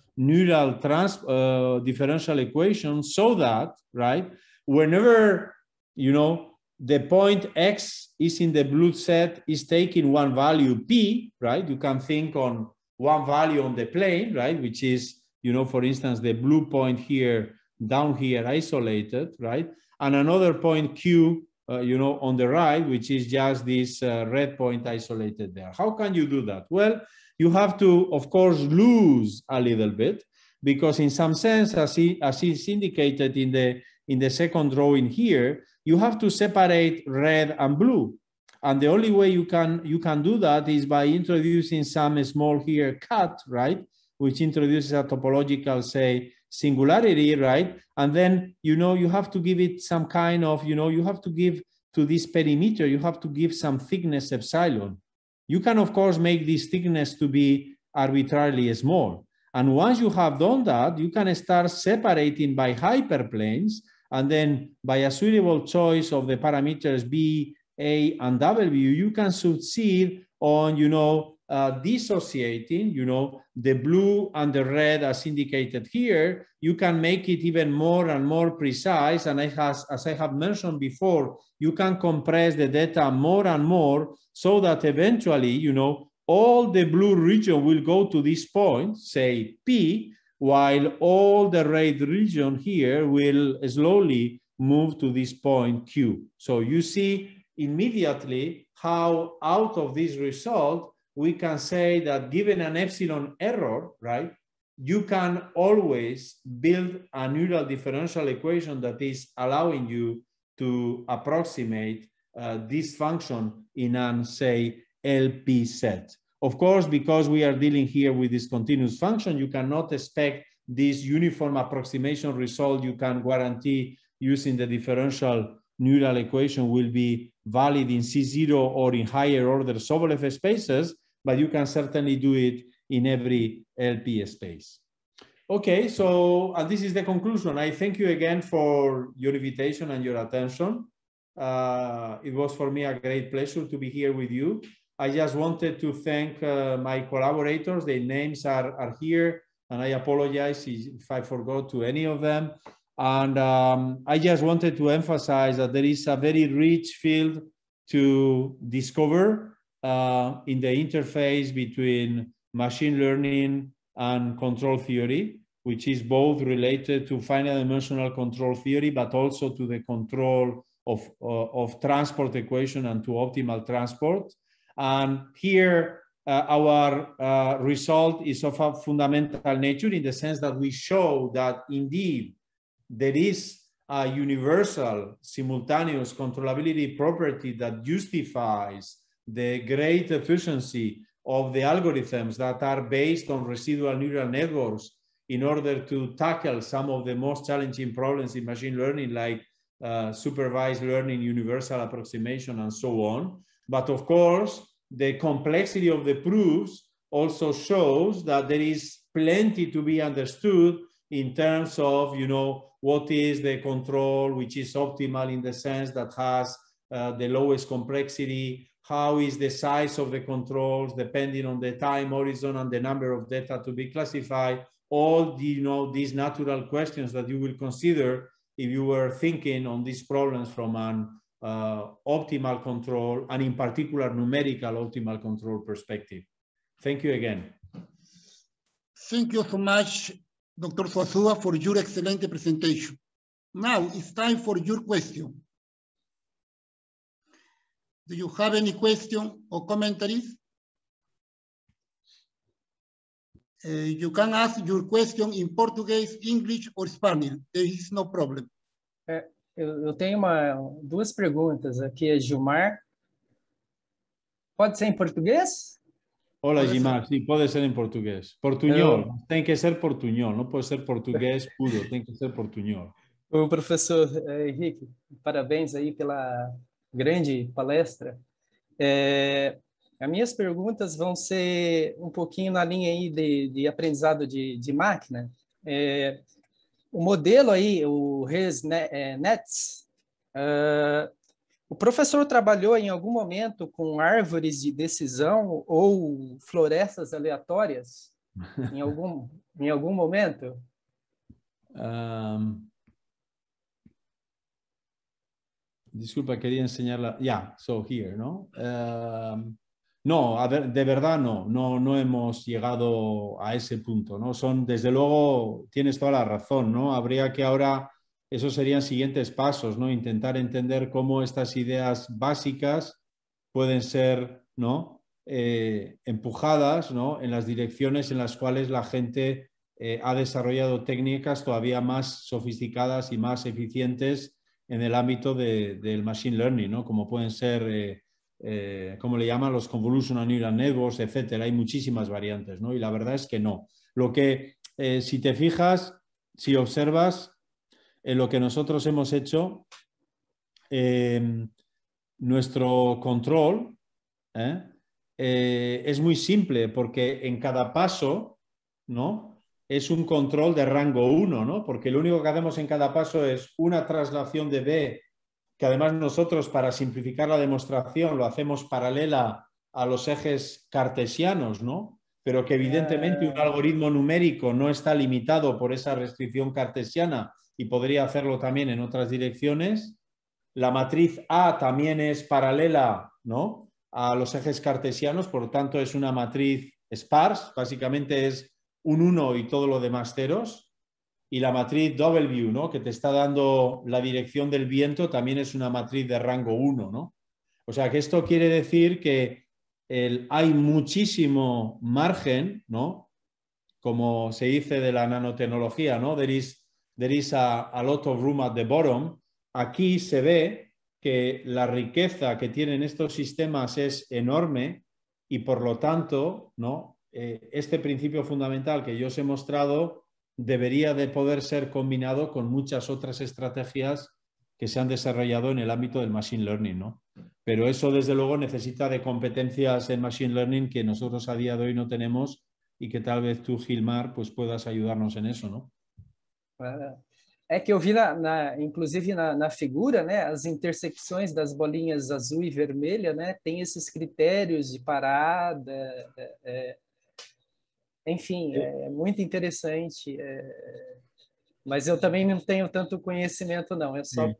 neural differential equation so that, right, whenever, you know, the point X is in the blue set is taking one value P, right? You can think on one value on the plane, right? Which is, you know, for instance, the blue point here, down here, isolated, right? And another point Q, you know, on the right, which is just this red point isolated there. How can you do that? Well, you have to, of course, lose a little bit, because in some sense, as is indicated in the second drawing here, you have to separate red and blue. And the only way you can do that is by introducing some small here cut, right? Which introduces a topological, say, singularity, right? And then, you know, you have to give it some kind of, you know, you have to give to this perimeter, you have to give some thickness epsilon. You can, of course, make this thickness to be arbitrarily small. And once you have done that, you can start separating by hyperplanes, and then by a suitable choice of the parameters B, A, and W, you can succeed on, you know, dissociating, you know, the blue and the red as indicated here. You can make it even more and more precise. And as I have mentioned before, you can compress the data more and more so that eventually, you know, all the blue region will go to this point, say P, while all the red region here will slowly move to this point Q. So you see immediately how out of this result, we can say that given an epsilon error, right, you can always build a neural differential equation that is allowing you to approximate this function in an, say, LP set. Of course, because we are dealing here with this continuous function, you cannot expect this uniform approximation result you can guarantee using the differential neural equation will be valid in C0 or in higher order Sobolev spaces, but you can certainly do it in every LP space. Okay, so and this is the conclusion. I thank you again for your invitation and your attention. It was for me a great pleasure to be here with you. I just wanted to thank my collaborators. Their names are here, and I apologize if I forgot to any of them. And I just wanted to emphasize that there is a very rich field to discover in the interface between machine learning and control theory, which is both related to finite dimensional control theory, but also to the control of transport equation and to optimal transport. And here, our result is of a fundamental nature in the sense that we show that indeed there is a universal simultaneous controllability property that justifies the great efficiency of the algorithms that are based on residual neural networks in order to tackle some of the most challenging problems in machine learning, like supervised learning, universal approximation, and so on. But of course, the complexity of the proofs also shows that there is plenty to be understood in terms of, you know, what is the control which is optimal in the sense that has the lowest complexity, how is the size of the controls depending on the time horizon and the number of data to be classified, all the, you know, these natural questions that you will consider if you were thinking on these problems from an optimal control, and in particular numerical optimal control perspective. Thank you again. Thank you so much, Dr. Zuazua, for your excellent presentation. Now it's time for your question. Do you have any question or commentaries? You can ask your question in Portuguese, English, or Spanish. There is no problem. Eu tenho duas perguntas. Aqui é Gilmar. Pode ser em português? Hola, Gilmar. Sí, pode ser em português. Portuñol. Tem que ser portuñol. Não pode ser português puro. Tem que ser portuñol. O professor Henrique, parabéns aí pela grande palestra. As minhas perguntas vão ser um pouquinho na linha aí de aprendizado de máquina. O modelo aí, o ResNets, o professor trabalhou em algum momento com árvores de decisão ou florestas aleatórias? Em algum momento? Disculpa, quería enseñarla. Yeah, so here, ¿no? No, a ver, de verdad no hemos llegado a ese punto, ¿no? Son, desde luego, tienes toda la razón, ¿no? Habría que ahora, esos serían siguientes pasos, ¿no? Intentar entender cómo estas ideas básicas pueden ser, ¿no? Empujadas, ¿no? En las direcciones en las cuales la gente ha desarrollado técnicas todavía más sofisticadas y más eficientes en el ámbito del machine learning, ¿no? Como pueden ser, como le llaman, los convolutional neural networks, etcétera. Hay muchísimas variantes, ¿no? Y la verdad es que no. Lo que, si te fijas, si observas, lo que nosotros hemos hecho, nuestro control es muy simple, porque en cada paso, ¿no? Es un control de rango 1, ¿no? Porque lo único que hacemos en cada paso es una traslación de B, que además nosotros, para simplificar la demostración, lo hacemos paralela a los ejes cartesianos, ¿no? Pero que evidentemente un algoritmo numérico no está limitado por esa restricción cartesiana y podría hacerlo también en otras direcciones. La matriz A también es paralela, ¿no? A los ejes cartesianos, por lo tanto es una matriz sparse, básicamente es un 1 y todo lo demás ceros. Y la matriz W, ¿no? Que te está dando la dirección del viento, también es una matriz de rango 1, ¿no? O sea que esto quiere decir que hay muchísimo margen, ¿no? Como se dice de la nanotecnología, ¿no? There is a lot of room at the bottom. Aquí se ve que la riqueza que tienen estos sistemas es enorme y por lo tanto, ¿no? Este principio fundamental que yo os he mostrado debería de poder ser combinado con muchas otras estrategias que se han desarrollado en el ámbito del machine learning, ¿no? Pero eso desde luego necesita de competencias en machine learning que nosotros a día de hoy no tenemos y que tal vez tú, Gilmar, pues puedas ayudarnos en eso, ¿no? É que eu vi, inclusive na figura, né, as intersecções das bolinhas azul e vermelha, né, tem esses critérios de parada, enfim, é muito interessante, mas eu também não tenho tanto conhecimento, não, é só...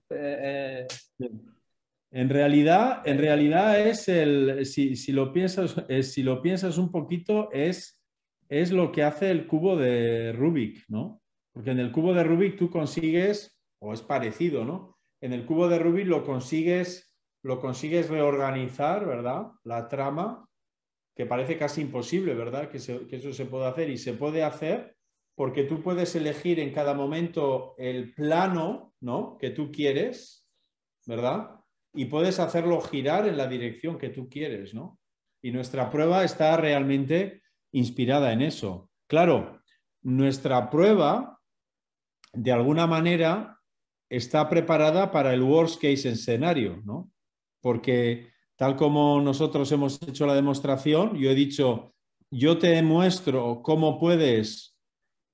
En realidad es si lo piensas un poquito, es lo que hace el cubo de Rubik, ¿no? Porque en el cubo de Rubik tú consigues, o es parecido, ¿no? En el cubo de Rubik lo consigues reorganizar, ¿verdad? La trama, que parece casi imposible, ¿verdad? Que eso se puede hacer, y se puede hacer porque tú puedes elegir en cada momento el plano, ¿no? Que tú quieres, ¿verdad? Y puedes hacerlo girar en la dirección que tú quieres, ¿no? Y nuestra prueba está realmente inspirada en eso. Claro, nuestra prueba, de alguna manera, está preparada para el worst case escenario, ¿no? Porque tal como nosotros hemos hecho la demostración, yo he dicho, yo te demuestro cómo puedes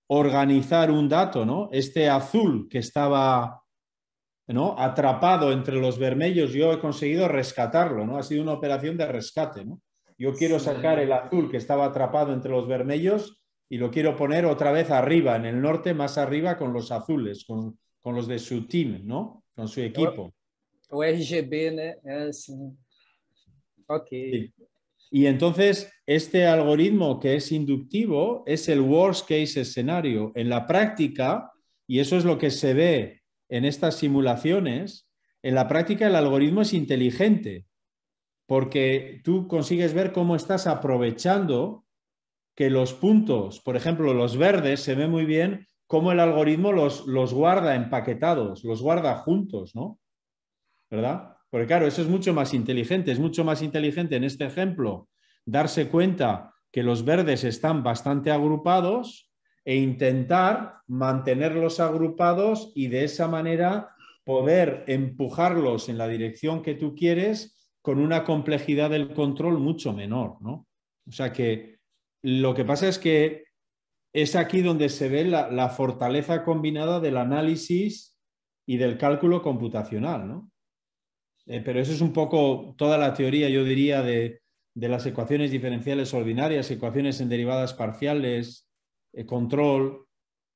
organizar un dato, ¿no? Este azul que estaba, ¿no?, atrapado entre los vermelhos, yo he conseguido rescatarlo, ¿no? Ha sido una operación de rescate, ¿no? Yo quiero sacar el azul que estaba atrapado entre los vermelhos y lo quiero poner otra vez arriba, en el norte, más arriba, con los azules, con los de su team, ¿no? Con su equipo. O RGB, né? É assim. Ok. Sí. Y entonces, este algoritmo que es inductivo es el worst case escenario. En la práctica, y eso es lo que se ve en estas simulaciones, en la práctica el algoritmo es inteligente, porque tú consigues ver cómo estás aprovechando que los puntos, por ejemplo, los verdes, se ve muy bien cómo el algoritmo los guarda empaquetados, los guarda juntos, ¿no? ¿Verdad? Porque claro, eso es mucho más inteligente en este ejemplo darse cuenta que los verdes están bastante agrupados e intentar mantenerlos agrupados y de esa manera poder empujarlos en la dirección que tú quieres con una complejidad del control mucho menor, ¿no? O sea que lo que pasa es que es aquí donde se ve la fortaleza combinada del análisis y del cálculo computacional, ¿no? Pero eso es un poco toda la teoría, yo diría, de las ecuaciones diferenciales ordinarias, ecuaciones en derivadas parciales, control,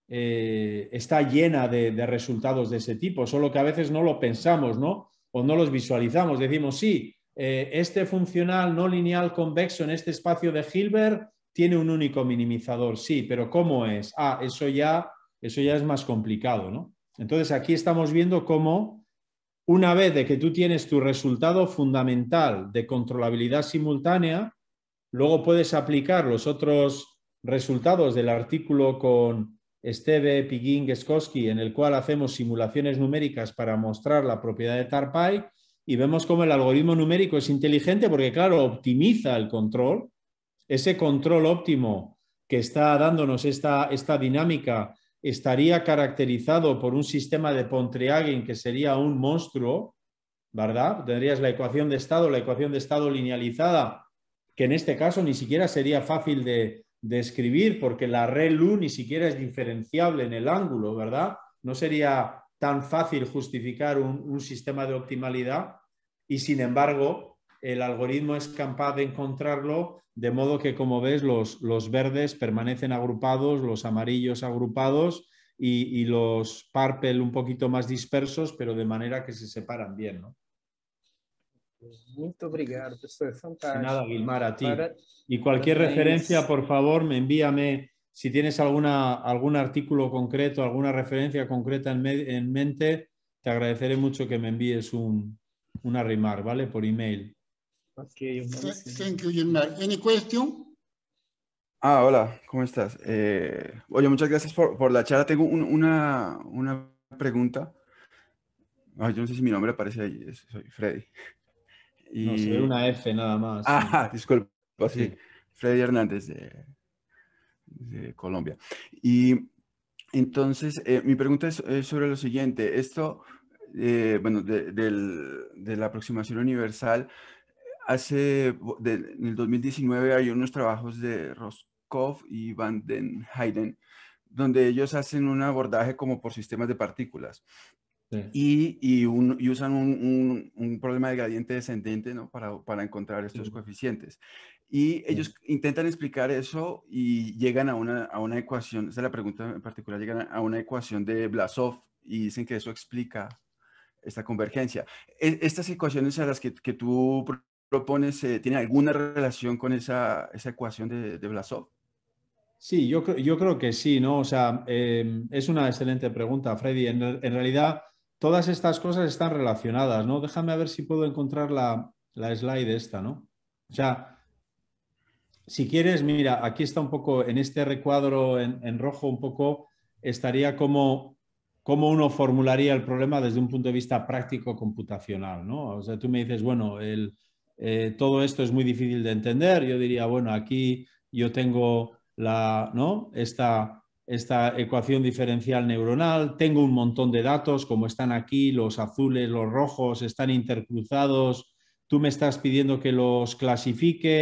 está llena de resultados de ese tipo, solo que a veces no lo pensamos, ¿no? O no los visualizamos. Decimos, sí, este funcional no lineal convexo en este espacio de Hilbert tiene un único minimizador, sí, pero ¿cómo es? Ah, eso ya es más complicado, ¿no? Entonces aquí estamos viendo cómo una vez de que tú tienes tu resultado fundamental de controlabilidad simultánea, luego puedes aplicar los otros resultados del artículo con Esteve, Piguín, Geskowski, en el cual hacemos simulaciones numéricas para mostrar la propiedad de Tarpey, y vemos cómo el algoritmo numérico es inteligente porque, claro, optimiza el control. Ese control óptimo que está dándonos esta dinámica estaría caracterizado por un sistema de Pontryagin que sería un monstruo, ¿verdad? Tendrías la ecuación de estado linealizada, que en este caso ni siquiera sería fácil de escribir porque la ReLU ni siquiera es diferenciable en el ángulo, ¿verdad? No sería tan fácil justificar un sistema de optimalidad y, sin embargo, el algoritmo es capaz de encontrarlo, de modo que, como ves, los verdes permanecen agrupados, los amarillos agrupados y los purple un poquito más dispersos, pero de manera que se separan bien, ¿no? Muito obrigado, professor. Fantástico. De nada, Guilmar, a ti. Y Parabéns. cualquier referencia, por favor, envíame. Si tienes algún artículo concreto, alguna referencia concreta en mente, te agradeceré mucho que me envíes una remark, ¿vale? Por email. Ok, Thank you, Gilmar. Any question? Ah, hola, ¿cómo estás? Oye, muchas gracias por la charla. Tengo una pregunta. Ay, yo no sé si mi nombre aparece ahí, soy Freddy. No, se ve una F nada más. Ah, disculpa, sí. Sí. Freddy Hernández de Colombia. Y entonces, mi pregunta es sobre lo siguiente. Esto, bueno, de la aproximación universal, en el 2019 hay unos trabajos de Roscoff y Van den Heyden, donde ellos hacen un abordaje como por sistemas de partículas. Sí. Y usan un problema de gradiente descendente, ¿no? para encontrar estos coeficientes. Y ellos intentan explicar eso y llegan a una ecuación, esa es la pregunta en particular, llegan a una ecuación de Blasov y dicen que eso explica esta convergencia. ¿Estas ecuaciones a las que tú propones tienen alguna relación con esa ecuación de Blasov? Sí, yo creo que sí, ¿no? O sea, es una excelente pregunta, Freddy. En realidad, todas estas cosas están relacionadas, ¿no? Déjame a ver si puedo encontrar la slide esta, ¿no? O sea, si quieres, mira, aquí está un poco, en este recuadro en rojo, un poco estaría cómo uno formularía el problema desde un punto de vista práctico computacional, ¿no? O sea, tú me dices, bueno, todo esto es muy difícil de entender. Yo diría, bueno, aquí yo tengo esta ecuación diferencial neuronal, tengo un montón de datos, como están aquí, los azules, los rojos, están intercruzados, tú me estás pidiendo que los clasifique,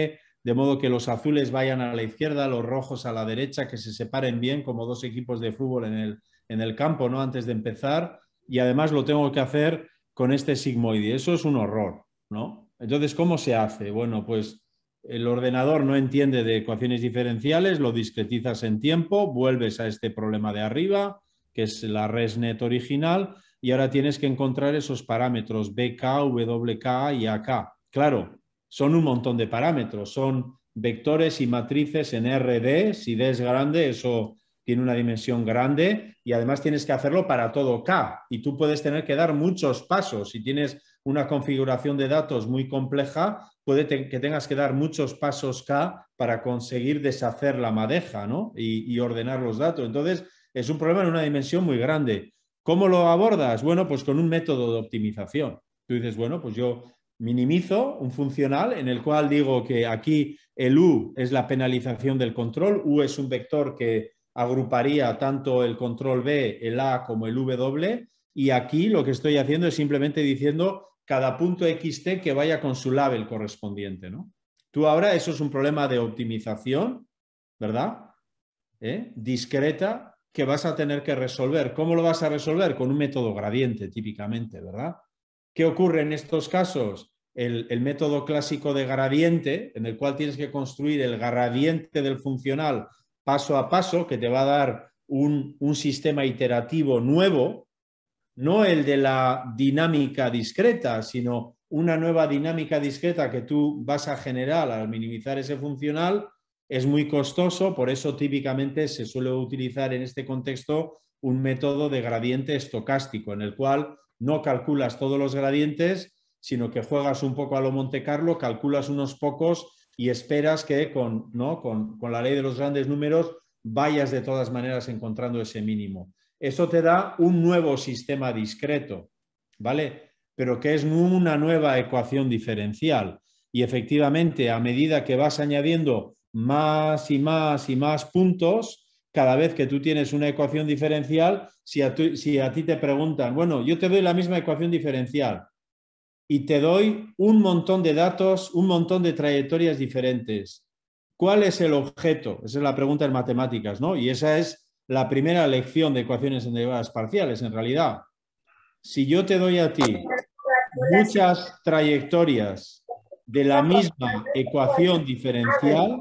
de modo que los azules vayan a la izquierda, los rojos a la derecha, que se separen bien como dos equipos de fútbol en el campo, ¿no? Antes de empezar, y además lo tengo que hacer con este sigmoide. Eso es un horror, ¿no? Entonces, ¿cómo se hace? Bueno, pues el ordenador no entiende de ecuaciones diferenciales, lo discretizas en tiempo, vuelves a este problema de arriba, que es la ResNet original, y ahora tienes que encontrar esos parámetros BK, WK y AK. Claro, son un montón de parámetros, son vectores y matrices en RD, si D es grande, eso tiene una dimensión grande, y además tienes que hacerlo para todo K, y tú puedes tener que dar muchos pasos. Si tienes una configuración de datos muy compleja, puede que tengas que dar muchos pasos K para conseguir deshacer la madeja, ¿no? y ordenar los datos. Entonces, es un problema en una dimensión muy grande. ¿Cómo lo abordas? Bueno, pues con un método de optimización. Tú dices, bueno, pues yo minimizo un funcional en el cual digo que aquí el U es la penalización del control, U es un vector que agruparía tanto el control B, el A como el W, y aquí lo que estoy haciendo es simplemente diciendo cada punto XT que vaya con su label correspondiente, ¿no? Tú ahora, eso es un problema de optimización, ¿verdad? Discreta, que vas a tener que resolver. ¿Cómo lo vas a resolver? Con un método gradiente, típicamente, ¿verdad? ¿Qué ocurre en estos casos? El método clásico de gradiente, en el cual tienes que construir el gradiente del funcional paso a paso, que te va a dar un sistema iterativo nuevo, no el de la dinámica discreta, sino una nueva dinámica discreta que tú vas a generar al minimizar ese funcional. Es muy costoso, por eso típicamente se suele utilizar en este contexto un método de gradiente estocástico, en el cual no calculas todos los gradientes, sino que juegas un poco a lo Monte Carlo, calculas unos pocos y esperas que con la ley de los grandes números vayas de todas maneras encontrando ese mínimo. Eso te da un nuevo sistema discreto, ¿vale? Pero que es una nueva ecuación diferencial. Y efectivamente, a medida que vas añadiendo más y más y más puntos, cada vez que tú tienes una ecuación diferencial, si a ti te preguntan, bueno, yo te doy la misma ecuación diferencial y te doy un montón de datos, un montón de trayectorias diferentes. ¿Cuál es el objeto? Esa es la pregunta en matemáticas, ¿no? Y esa es la primera lección de ecuaciones en derivadas parciales, en realidad. Si yo te doy a ti muchas trayectorias de la misma ecuación diferencial,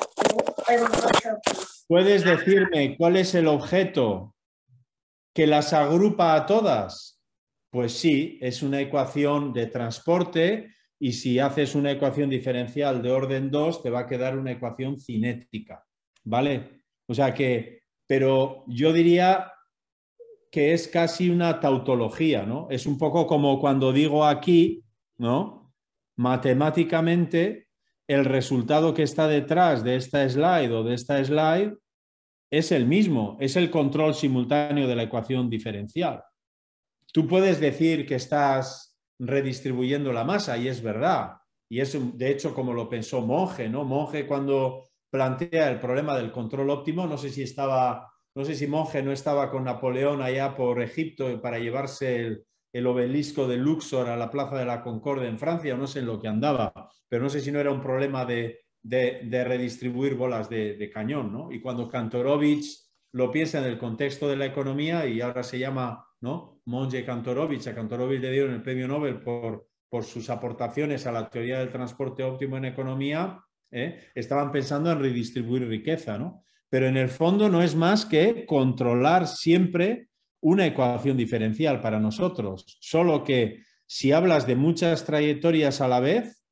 ¿puedes decirme cuál es el objeto que las agrupa a todas? Pues sí, es una ecuación de transporte, y si haces una ecuación diferencial de orden 2, te va a quedar una ecuación cinética, ¿vale? O sea que, pero yo diría que es casi una tautología, ¿no? Es un poco como cuando digo aquí, ¿no? Matemáticamente, el resultado que está detrás de esta slide o de esta slide es el mismo, es el control simultáneo de la ecuación diferencial. Tú puedes decir que estás redistribuyendo la masa, y es verdad, y es de hecho como lo pensó Monge, ¿no? Monge, cuando plantea el problema del control óptimo, no sé si Monge no estaba con Napoleón allá por Egipto para llevarse el obelisco de Luxor a la Plaza de la Concordia en Francia, no sé en lo que andaba, pero no sé si no era un problema de redistribuir bolas de cañón, ¿no? Y cuando Kantorovich lo piensa en el contexto de la economía, y ahora se llama, ¿no?, Monge Kantorovich, a Kantorovich le dieron el premio Nobel por sus aportaciones a la teoría del transporte óptimo en economía, estaban pensando en redistribuir riqueza, ¿no? Pero en el fondo no es más que controlar siempre una ecuación diferencial para nosotros, solo que si hablas de muchas trayectorias a la vez,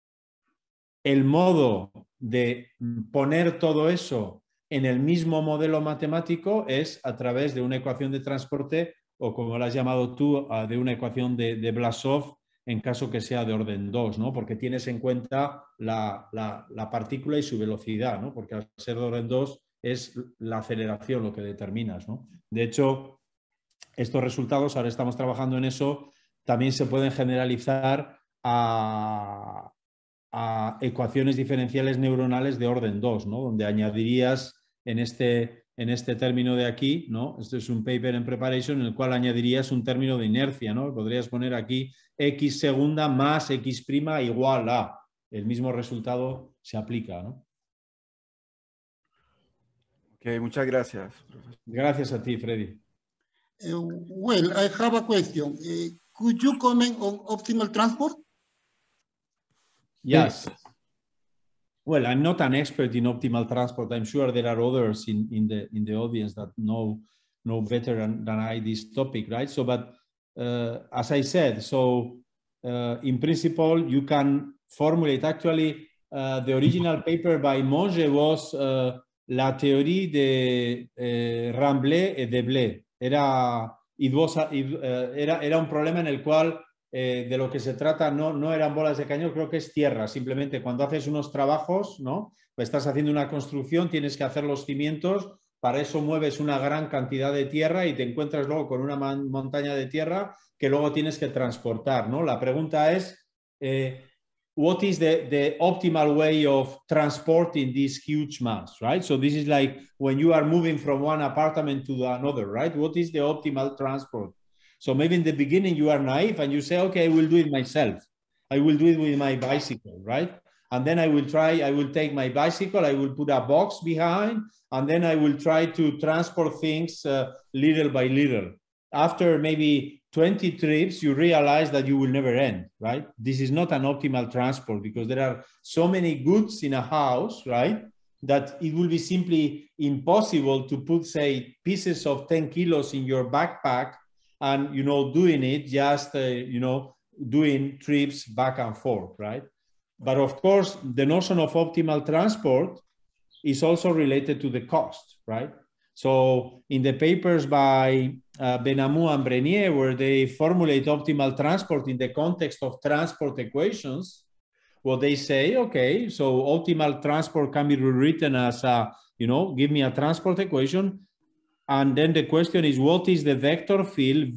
el modo de poner todo eso en el mismo modelo matemático es a través de una ecuación de transporte, o como la has llamado tú, de una ecuación de Blasov, en caso que sea de orden 2, ¿no? Porque tienes en cuenta la partícula y su velocidad, ¿no? Porque al ser de orden 2 es la aceleración lo que determinas, ¿no? De hecho, estos resultados, ahora estamos trabajando en eso, también se pueden generalizar a ecuaciones diferenciales neuronales de orden 2, ¿no? Donde añadirías en este término de aquí, ¿no? Este es un paper en preparation en el cual añadirías un término de inercia, ¿no? Podrías poner aquí x segunda más x prima igual a el mismo resultado se aplica, ¿no? Ok, muchas gracias, profesor. Gracias a ti, Freddy. Well, I have a question. Could you comment on optimal transport? Yes. Well, I'm not an expert in optimal transport. I'm sure there are others in the audience that know better than I this topic, right? So, but as I said, so in principle, you can formulate. Actually, the original paper by Monge was La théorie de Ramblay et de Blé. Era un problema en el cual de lo que se trata no eran bolas de cañón, creo que es tierra. Simplemente cuando haces unos trabajos, ¿no? Estás haciendo una construcción, tienes que hacer los cimientos, para eso mueves una gran cantidad de tierra y te encuentras luego con una montaña de tierra que luego tienes que transportar, ¿no? La pregunta es, what is the optimal way of transporting this huge mass, right? So this is like when you are moving from one apartment to another, right? What is the optimal transport? So maybe in the beginning you are naive and you say, okay, I will do it myself. I will do it with my bicycle, right? And then I will take my bicycle, I will put a box behind, and then I will try to transport things little by little. After maybe 20 trips, you realize that you will never end, right? This is not an optimal transport because there are so many goods in a house, right? That it will be simply impossible to put, say, pieces of 10 kilos in your backpack and, you know, doing it just, you know, doing trips back and forth, right? But of course, the notion of optimal transport is also related to the cost, right? So in the papers by Benamou and Brenier, where they formulate optimal transport in the context of transport equations, well, they say, okay, so optimal transport can be rewritten as, you know, give me a transport equation. And then the question is, what is the vector field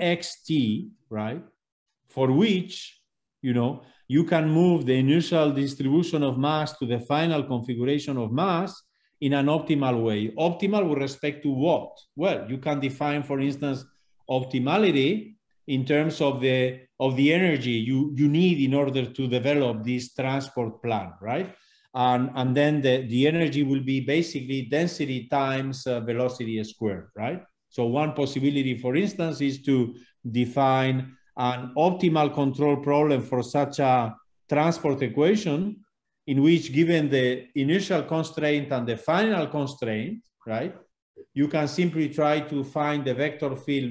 Vxt, right? For which, you know, you can move the initial distribution of mass to the final configuration of mass in an optimal way. Optimal with respect to what? Well, you can define, for instance, optimality in terms of the energy you need in order to develop this transport plan, right? And then the energy will be basically density times velocity squared, right? So one possibility, for instance, is to define an optimal control problem for such a transport equation in which, given the initial constraint and the final constraint, right, you can simply try to find the vector field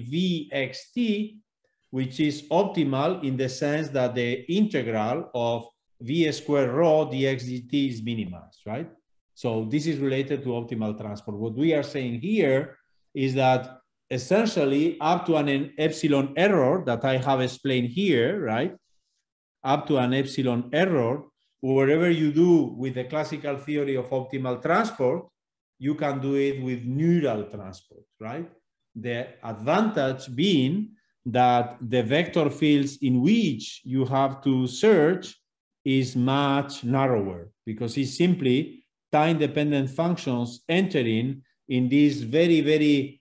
Vxt, which is optimal in the sense that the integral of v squared rho dx dt is minimized, right? So this is related to optimal transport. What we are saying here is that essentially up to an epsilon error that I have explained here, right? Up to an epsilon error, whatever you do with the classical theory of optimal transport, you can do it with neural transport, right? The advantage being that the vector fields in which you have to search is much narrower because it's simply time-dependent functions entering in this very, very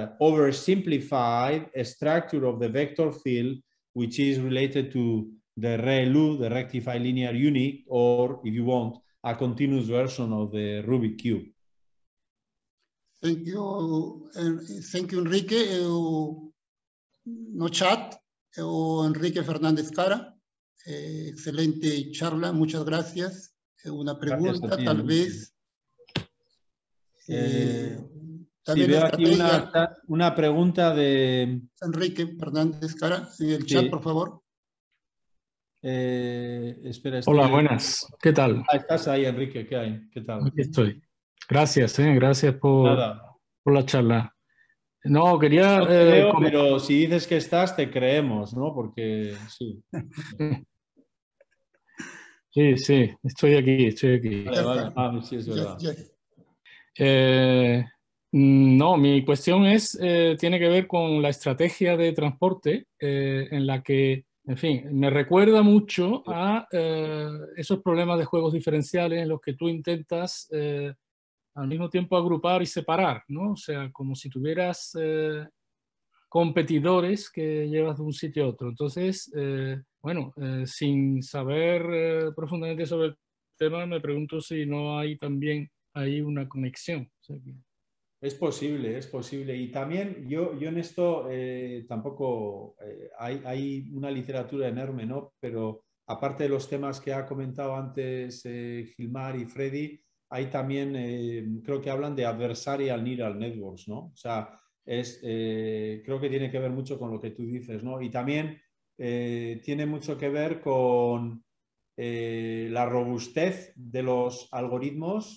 oversimplified structure of the vector field, which is related to the ReLU, the rectified linear unit, or if you want, a continuous version of the Rubik cube. Thank you, Enrique. No chat, Enrique Fernández Cara. Excelente charla, muchas gracias. Una pregunta, gracias a ti, tal Enrique. vez. Sí, veo aquí una pregunta de Enrique Fernández Cara, en el chat, por favor. Espera, hola, buenas. ¿Qué tal? Estás ahí, Enrique. ¿Qué hay? ¿Qué tal? Aquí estoy. Gracias, gracias por la charla. No, quería... No te veo, pero si dices que estás, te creemos, ¿no? Porque sí. Sí, estoy aquí. Vale. Ah, sí, es verdad. No, mi cuestión tiene que ver con la estrategia de transporte en la que, en fin, me recuerda mucho a esos problemas de juegos diferenciales en los que tú intentas al mismo tiempo agrupar y separar, ¿no? O sea, como si tuvieras competidores que llevas de un sitio a otro. Entonces, bueno, sin saber profundamente sobre el tema, me pregunto si no hay también ahí una conexión. O sea que... Es posible, es posible. Y también yo en esto tampoco hay una literatura enorme, ¿no? Pero aparte de los temas que ha comentado antes Gilmar y Freddy, hay también, creo que hablan de adversarial neural networks, ¿no? O sea, creo que tiene que ver mucho con lo que tú dices, ¿no? Y también tiene mucho que ver con la robustez de los algoritmos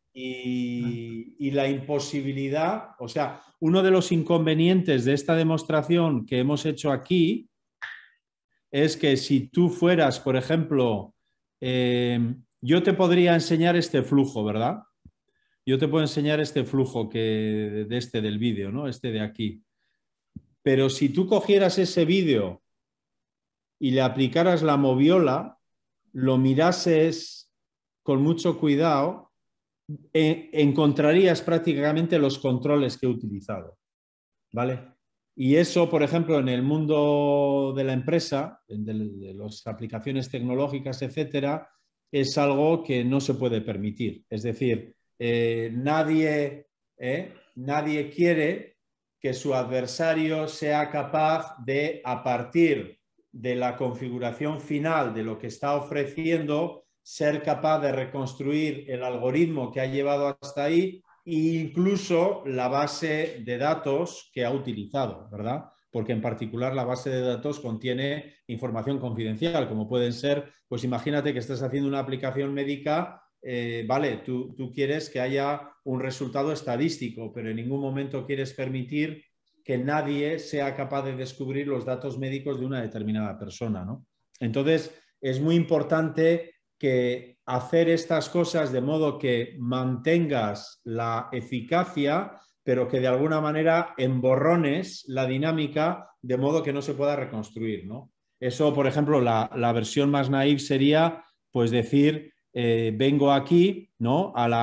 y la imposibilidad, o sea, uno de los inconvenientes de esta demostración que hemos hecho aquí es que si tú fueras, por ejemplo, yo te podría enseñar este flujo, ¿verdad? Yo te puedo enseñar este flujo del vídeo, ¿no? Este de aquí. Pero si tú cogieras ese vídeo y le aplicaras la moviola, lo mirases con mucho cuidado, encontrarías prácticamente los controles que he utilizado, ¿vale? Y eso, por ejemplo, en el mundo de la empresa, de las aplicaciones tecnológicas, etcétera, es algo que no se puede permitir. Es decir, nadie quiere que su adversario sea capaz de, a partir de la configuración final de lo que está ofreciendo, ser capaz de reconstruir el algoritmo que ha llevado hasta ahí e incluso la base de datos que ha utilizado, ¿verdad? Porque en particular la base de datos contiene información confidencial, como pueden ser, pues imagínate que estás haciendo una aplicación médica, vale, tú quieres que haya un resultado estadístico, pero en ningún momento quieres permitir que nadie sea capaz de descubrir los datos médicos de una determinada persona, ¿no? Entonces, es muy importante que hacer estas cosas de modo que mantengas la eficacia, pero que de alguna manera emborrones la dinámica de modo que no se pueda reconstruir, ¿no? Eso, por ejemplo, la versión más naive sería, pues decir, vengo aquí, ¿no? a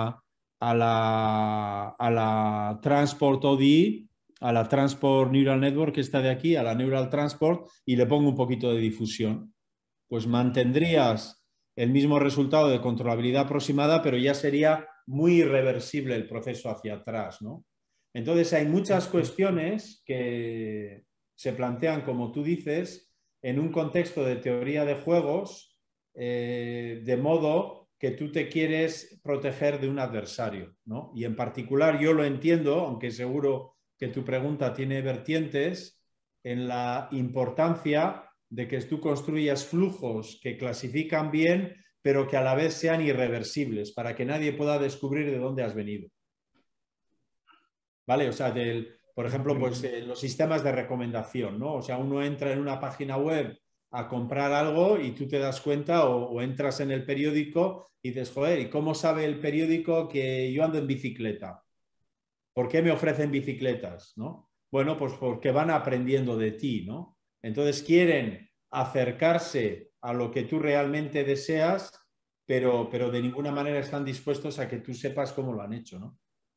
la Transport ODI, a la Transport Neural Network que está de aquí, a la Neural Transport, y le pongo un poquito de difusión. Pues mantendrías el mismo resultado de controlabilidad aproximada, pero ya sería muy irreversible el proceso hacia atrás, ¿no? Entonces hay muchas cuestiones que se plantean, como tú dices, en un contexto de teoría de juegos, de modo que tú te quieres proteger de un adversario, ¿no? Y en particular yo lo entiendo, aunque seguro que tu pregunta tiene vertientes, en la importancia de que tú construyas flujos que clasifican bien, pero que a la vez sean irreversibles, para que nadie pueda descubrir de dónde has venido. ¿Vale? O sea, por ejemplo, pues los sistemas de recomendación, ¿no? O sea, uno entra en una página web a comprar algo y tú te das cuenta o entras en el periódico y dices, joder, ¿y cómo sabe el periódico que yo ando en bicicleta? ¿Por qué me ofrecen bicicletas? ¿No? Bueno, pues porque van aprendiendo de ti, ¿no? Entonces quieren acercarse a lo que tú realmente deseas, pero de ninguna manera están dispuestos a que tú sepas cómo lo han hecho, ¿no?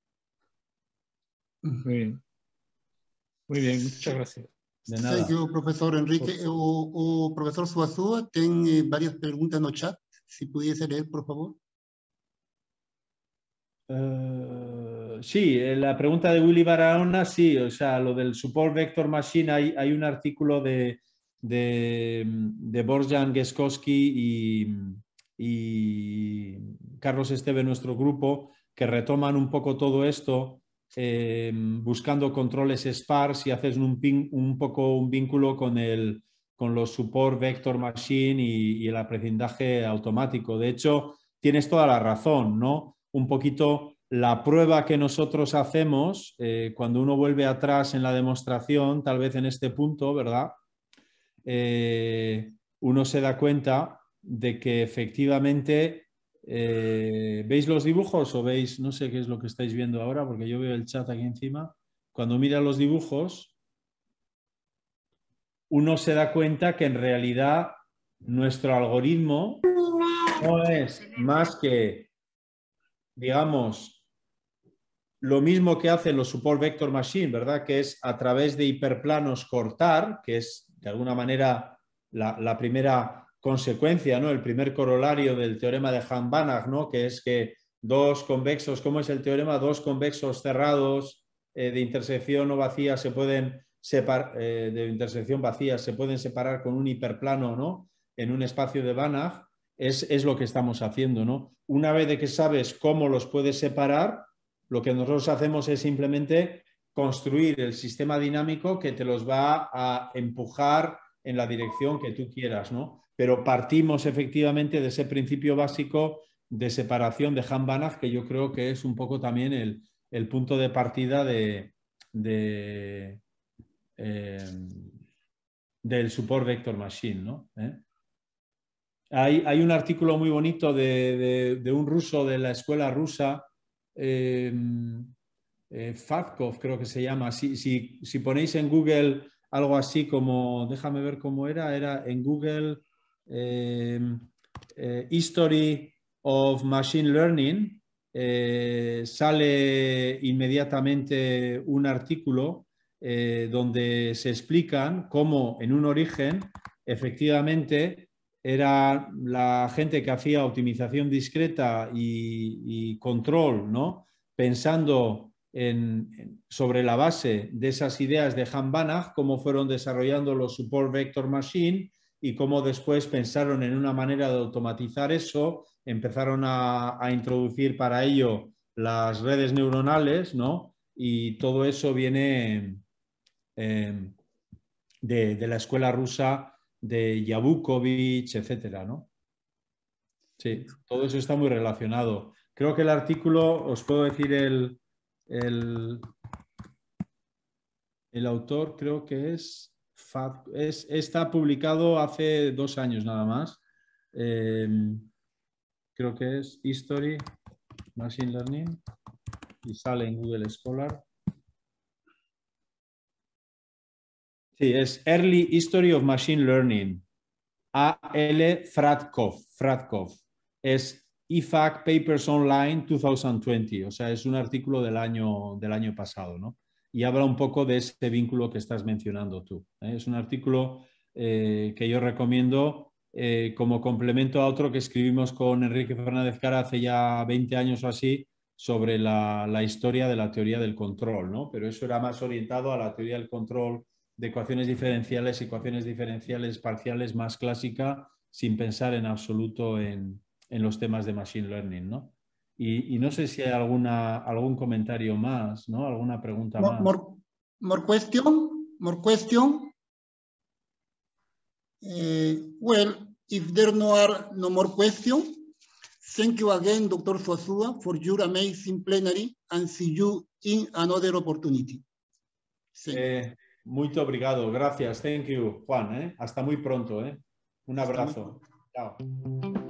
Muy bien, muchas gracias. De nada. Thank you, Profesor Enrique. O Profesor Zuazua, tiene varias preguntas en el chat. Si pudiese leer, por favor. Sí, la pregunta de Willy Barahona, sí, o sea, lo del Support Vector Machine, hay un artículo de Borjan Geskowski y Carlos Esteve, nuestro grupo, que retoman un poco todo esto, buscando controles sparse y haces un poco un vínculo con los Support Vector Machine y el aprendizaje automático. De hecho, tienes toda la razón, ¿no? Un poquito la prueba que nosotros hacemos cuando uno vuelve atrás en la demostración, tal vez en este punto, ¿verdad? Uno se da cuenta de que efectivamente ¿veis los dibujos o veis? No sé qué es lo que estáis viendo ahora porque yo veo el chat aquí encima. Cuando mira los dibujos, uno se da cuenta que en realidad nuestro algoritmo no es más que, digamos, lo mismo que hacen los Support Vector Machine, ¿verdad? Que es a través de hiperplanos cortar, que es de alguna manera la primera consecuencia, ¿no? El primer corolario del teorema de Hahn-Banach, ¿no? Que es que dos convexos, ¿cómo es el teorema? Dos convexos cerrados de intersección o vacía se pueden separar, de intersección vacía se pueden separar con un hiperplano, ¿no? En un espacio de Banach, es lo que estamos haciendo, ¿no? Una vez de que sabes cómo los puedes separar, lo que nosotros hacemos es simplemente construir el sistema dinámico que te los va a empujar en la dirección que tú quieras, ¿no? Pero partimos efectivamente de ese principio básico de separación de Hahn-Banach, que yo creo que es un poco también el punto de partida del support vector machine, ¿no? Hay un artículo muy bonito de un ruso de la escuela rusa, Fadkov creo que se llama. Si ponéis en Google algo así como, déjame ver cómo era en Google History of Machine Learning, sale inmediatamente un artículo donde se explican cómo en un origen efectivamente era la gente que hacía optimización discreta y control, ¿no? Pensando sobre la base de esas ideas de Hahn-Banach, cómo fueron desarrollando los support vector machine y cómo después pensaron en una manera de automatizar eso, empezaron a introducir para ello las redes neuronales, ¿no? Y todo eso viene de la escuela rusa de Yabukovich, etcétera, ¿no? Sí, todo eso está muy relacionado. Creo que el artículo, os puedo decir el autor, creo que está publicado hace 2 años nada más. Creo que es History, Machine Learning, y sale en Google Scholar. Sí, es Early History of Machine Learning. A.L. Fradkov. Es IFAC Papers Online 2020. O sea, es un artículo del año pasado, ¿no? Y habla un poco de ese vínculo que estás mencionando tú. Es un artículo que yo recomiendo como complemento a otro que escribimos con Enrique Fernández Cara hace ya 20 años o así sobre la historia de la teoría del control, ¿no? Pero eso era más orientado a la teoría del control de ecuaciones diferenciales parciales más clásica, sin pensar en absoluto en los temas de Machine Learning, ¿no? Y no sé si hay algún comentario más, ¿no? Alguna pregunta más. More question? Well, if there are no more questions, thank you again, Dr. Zuazua, for your amazing plenary, and see you in another opportunity. Muito obrigado, gracias, thank you, Juan. Hasta muy pronto. Un abrazo. Chao.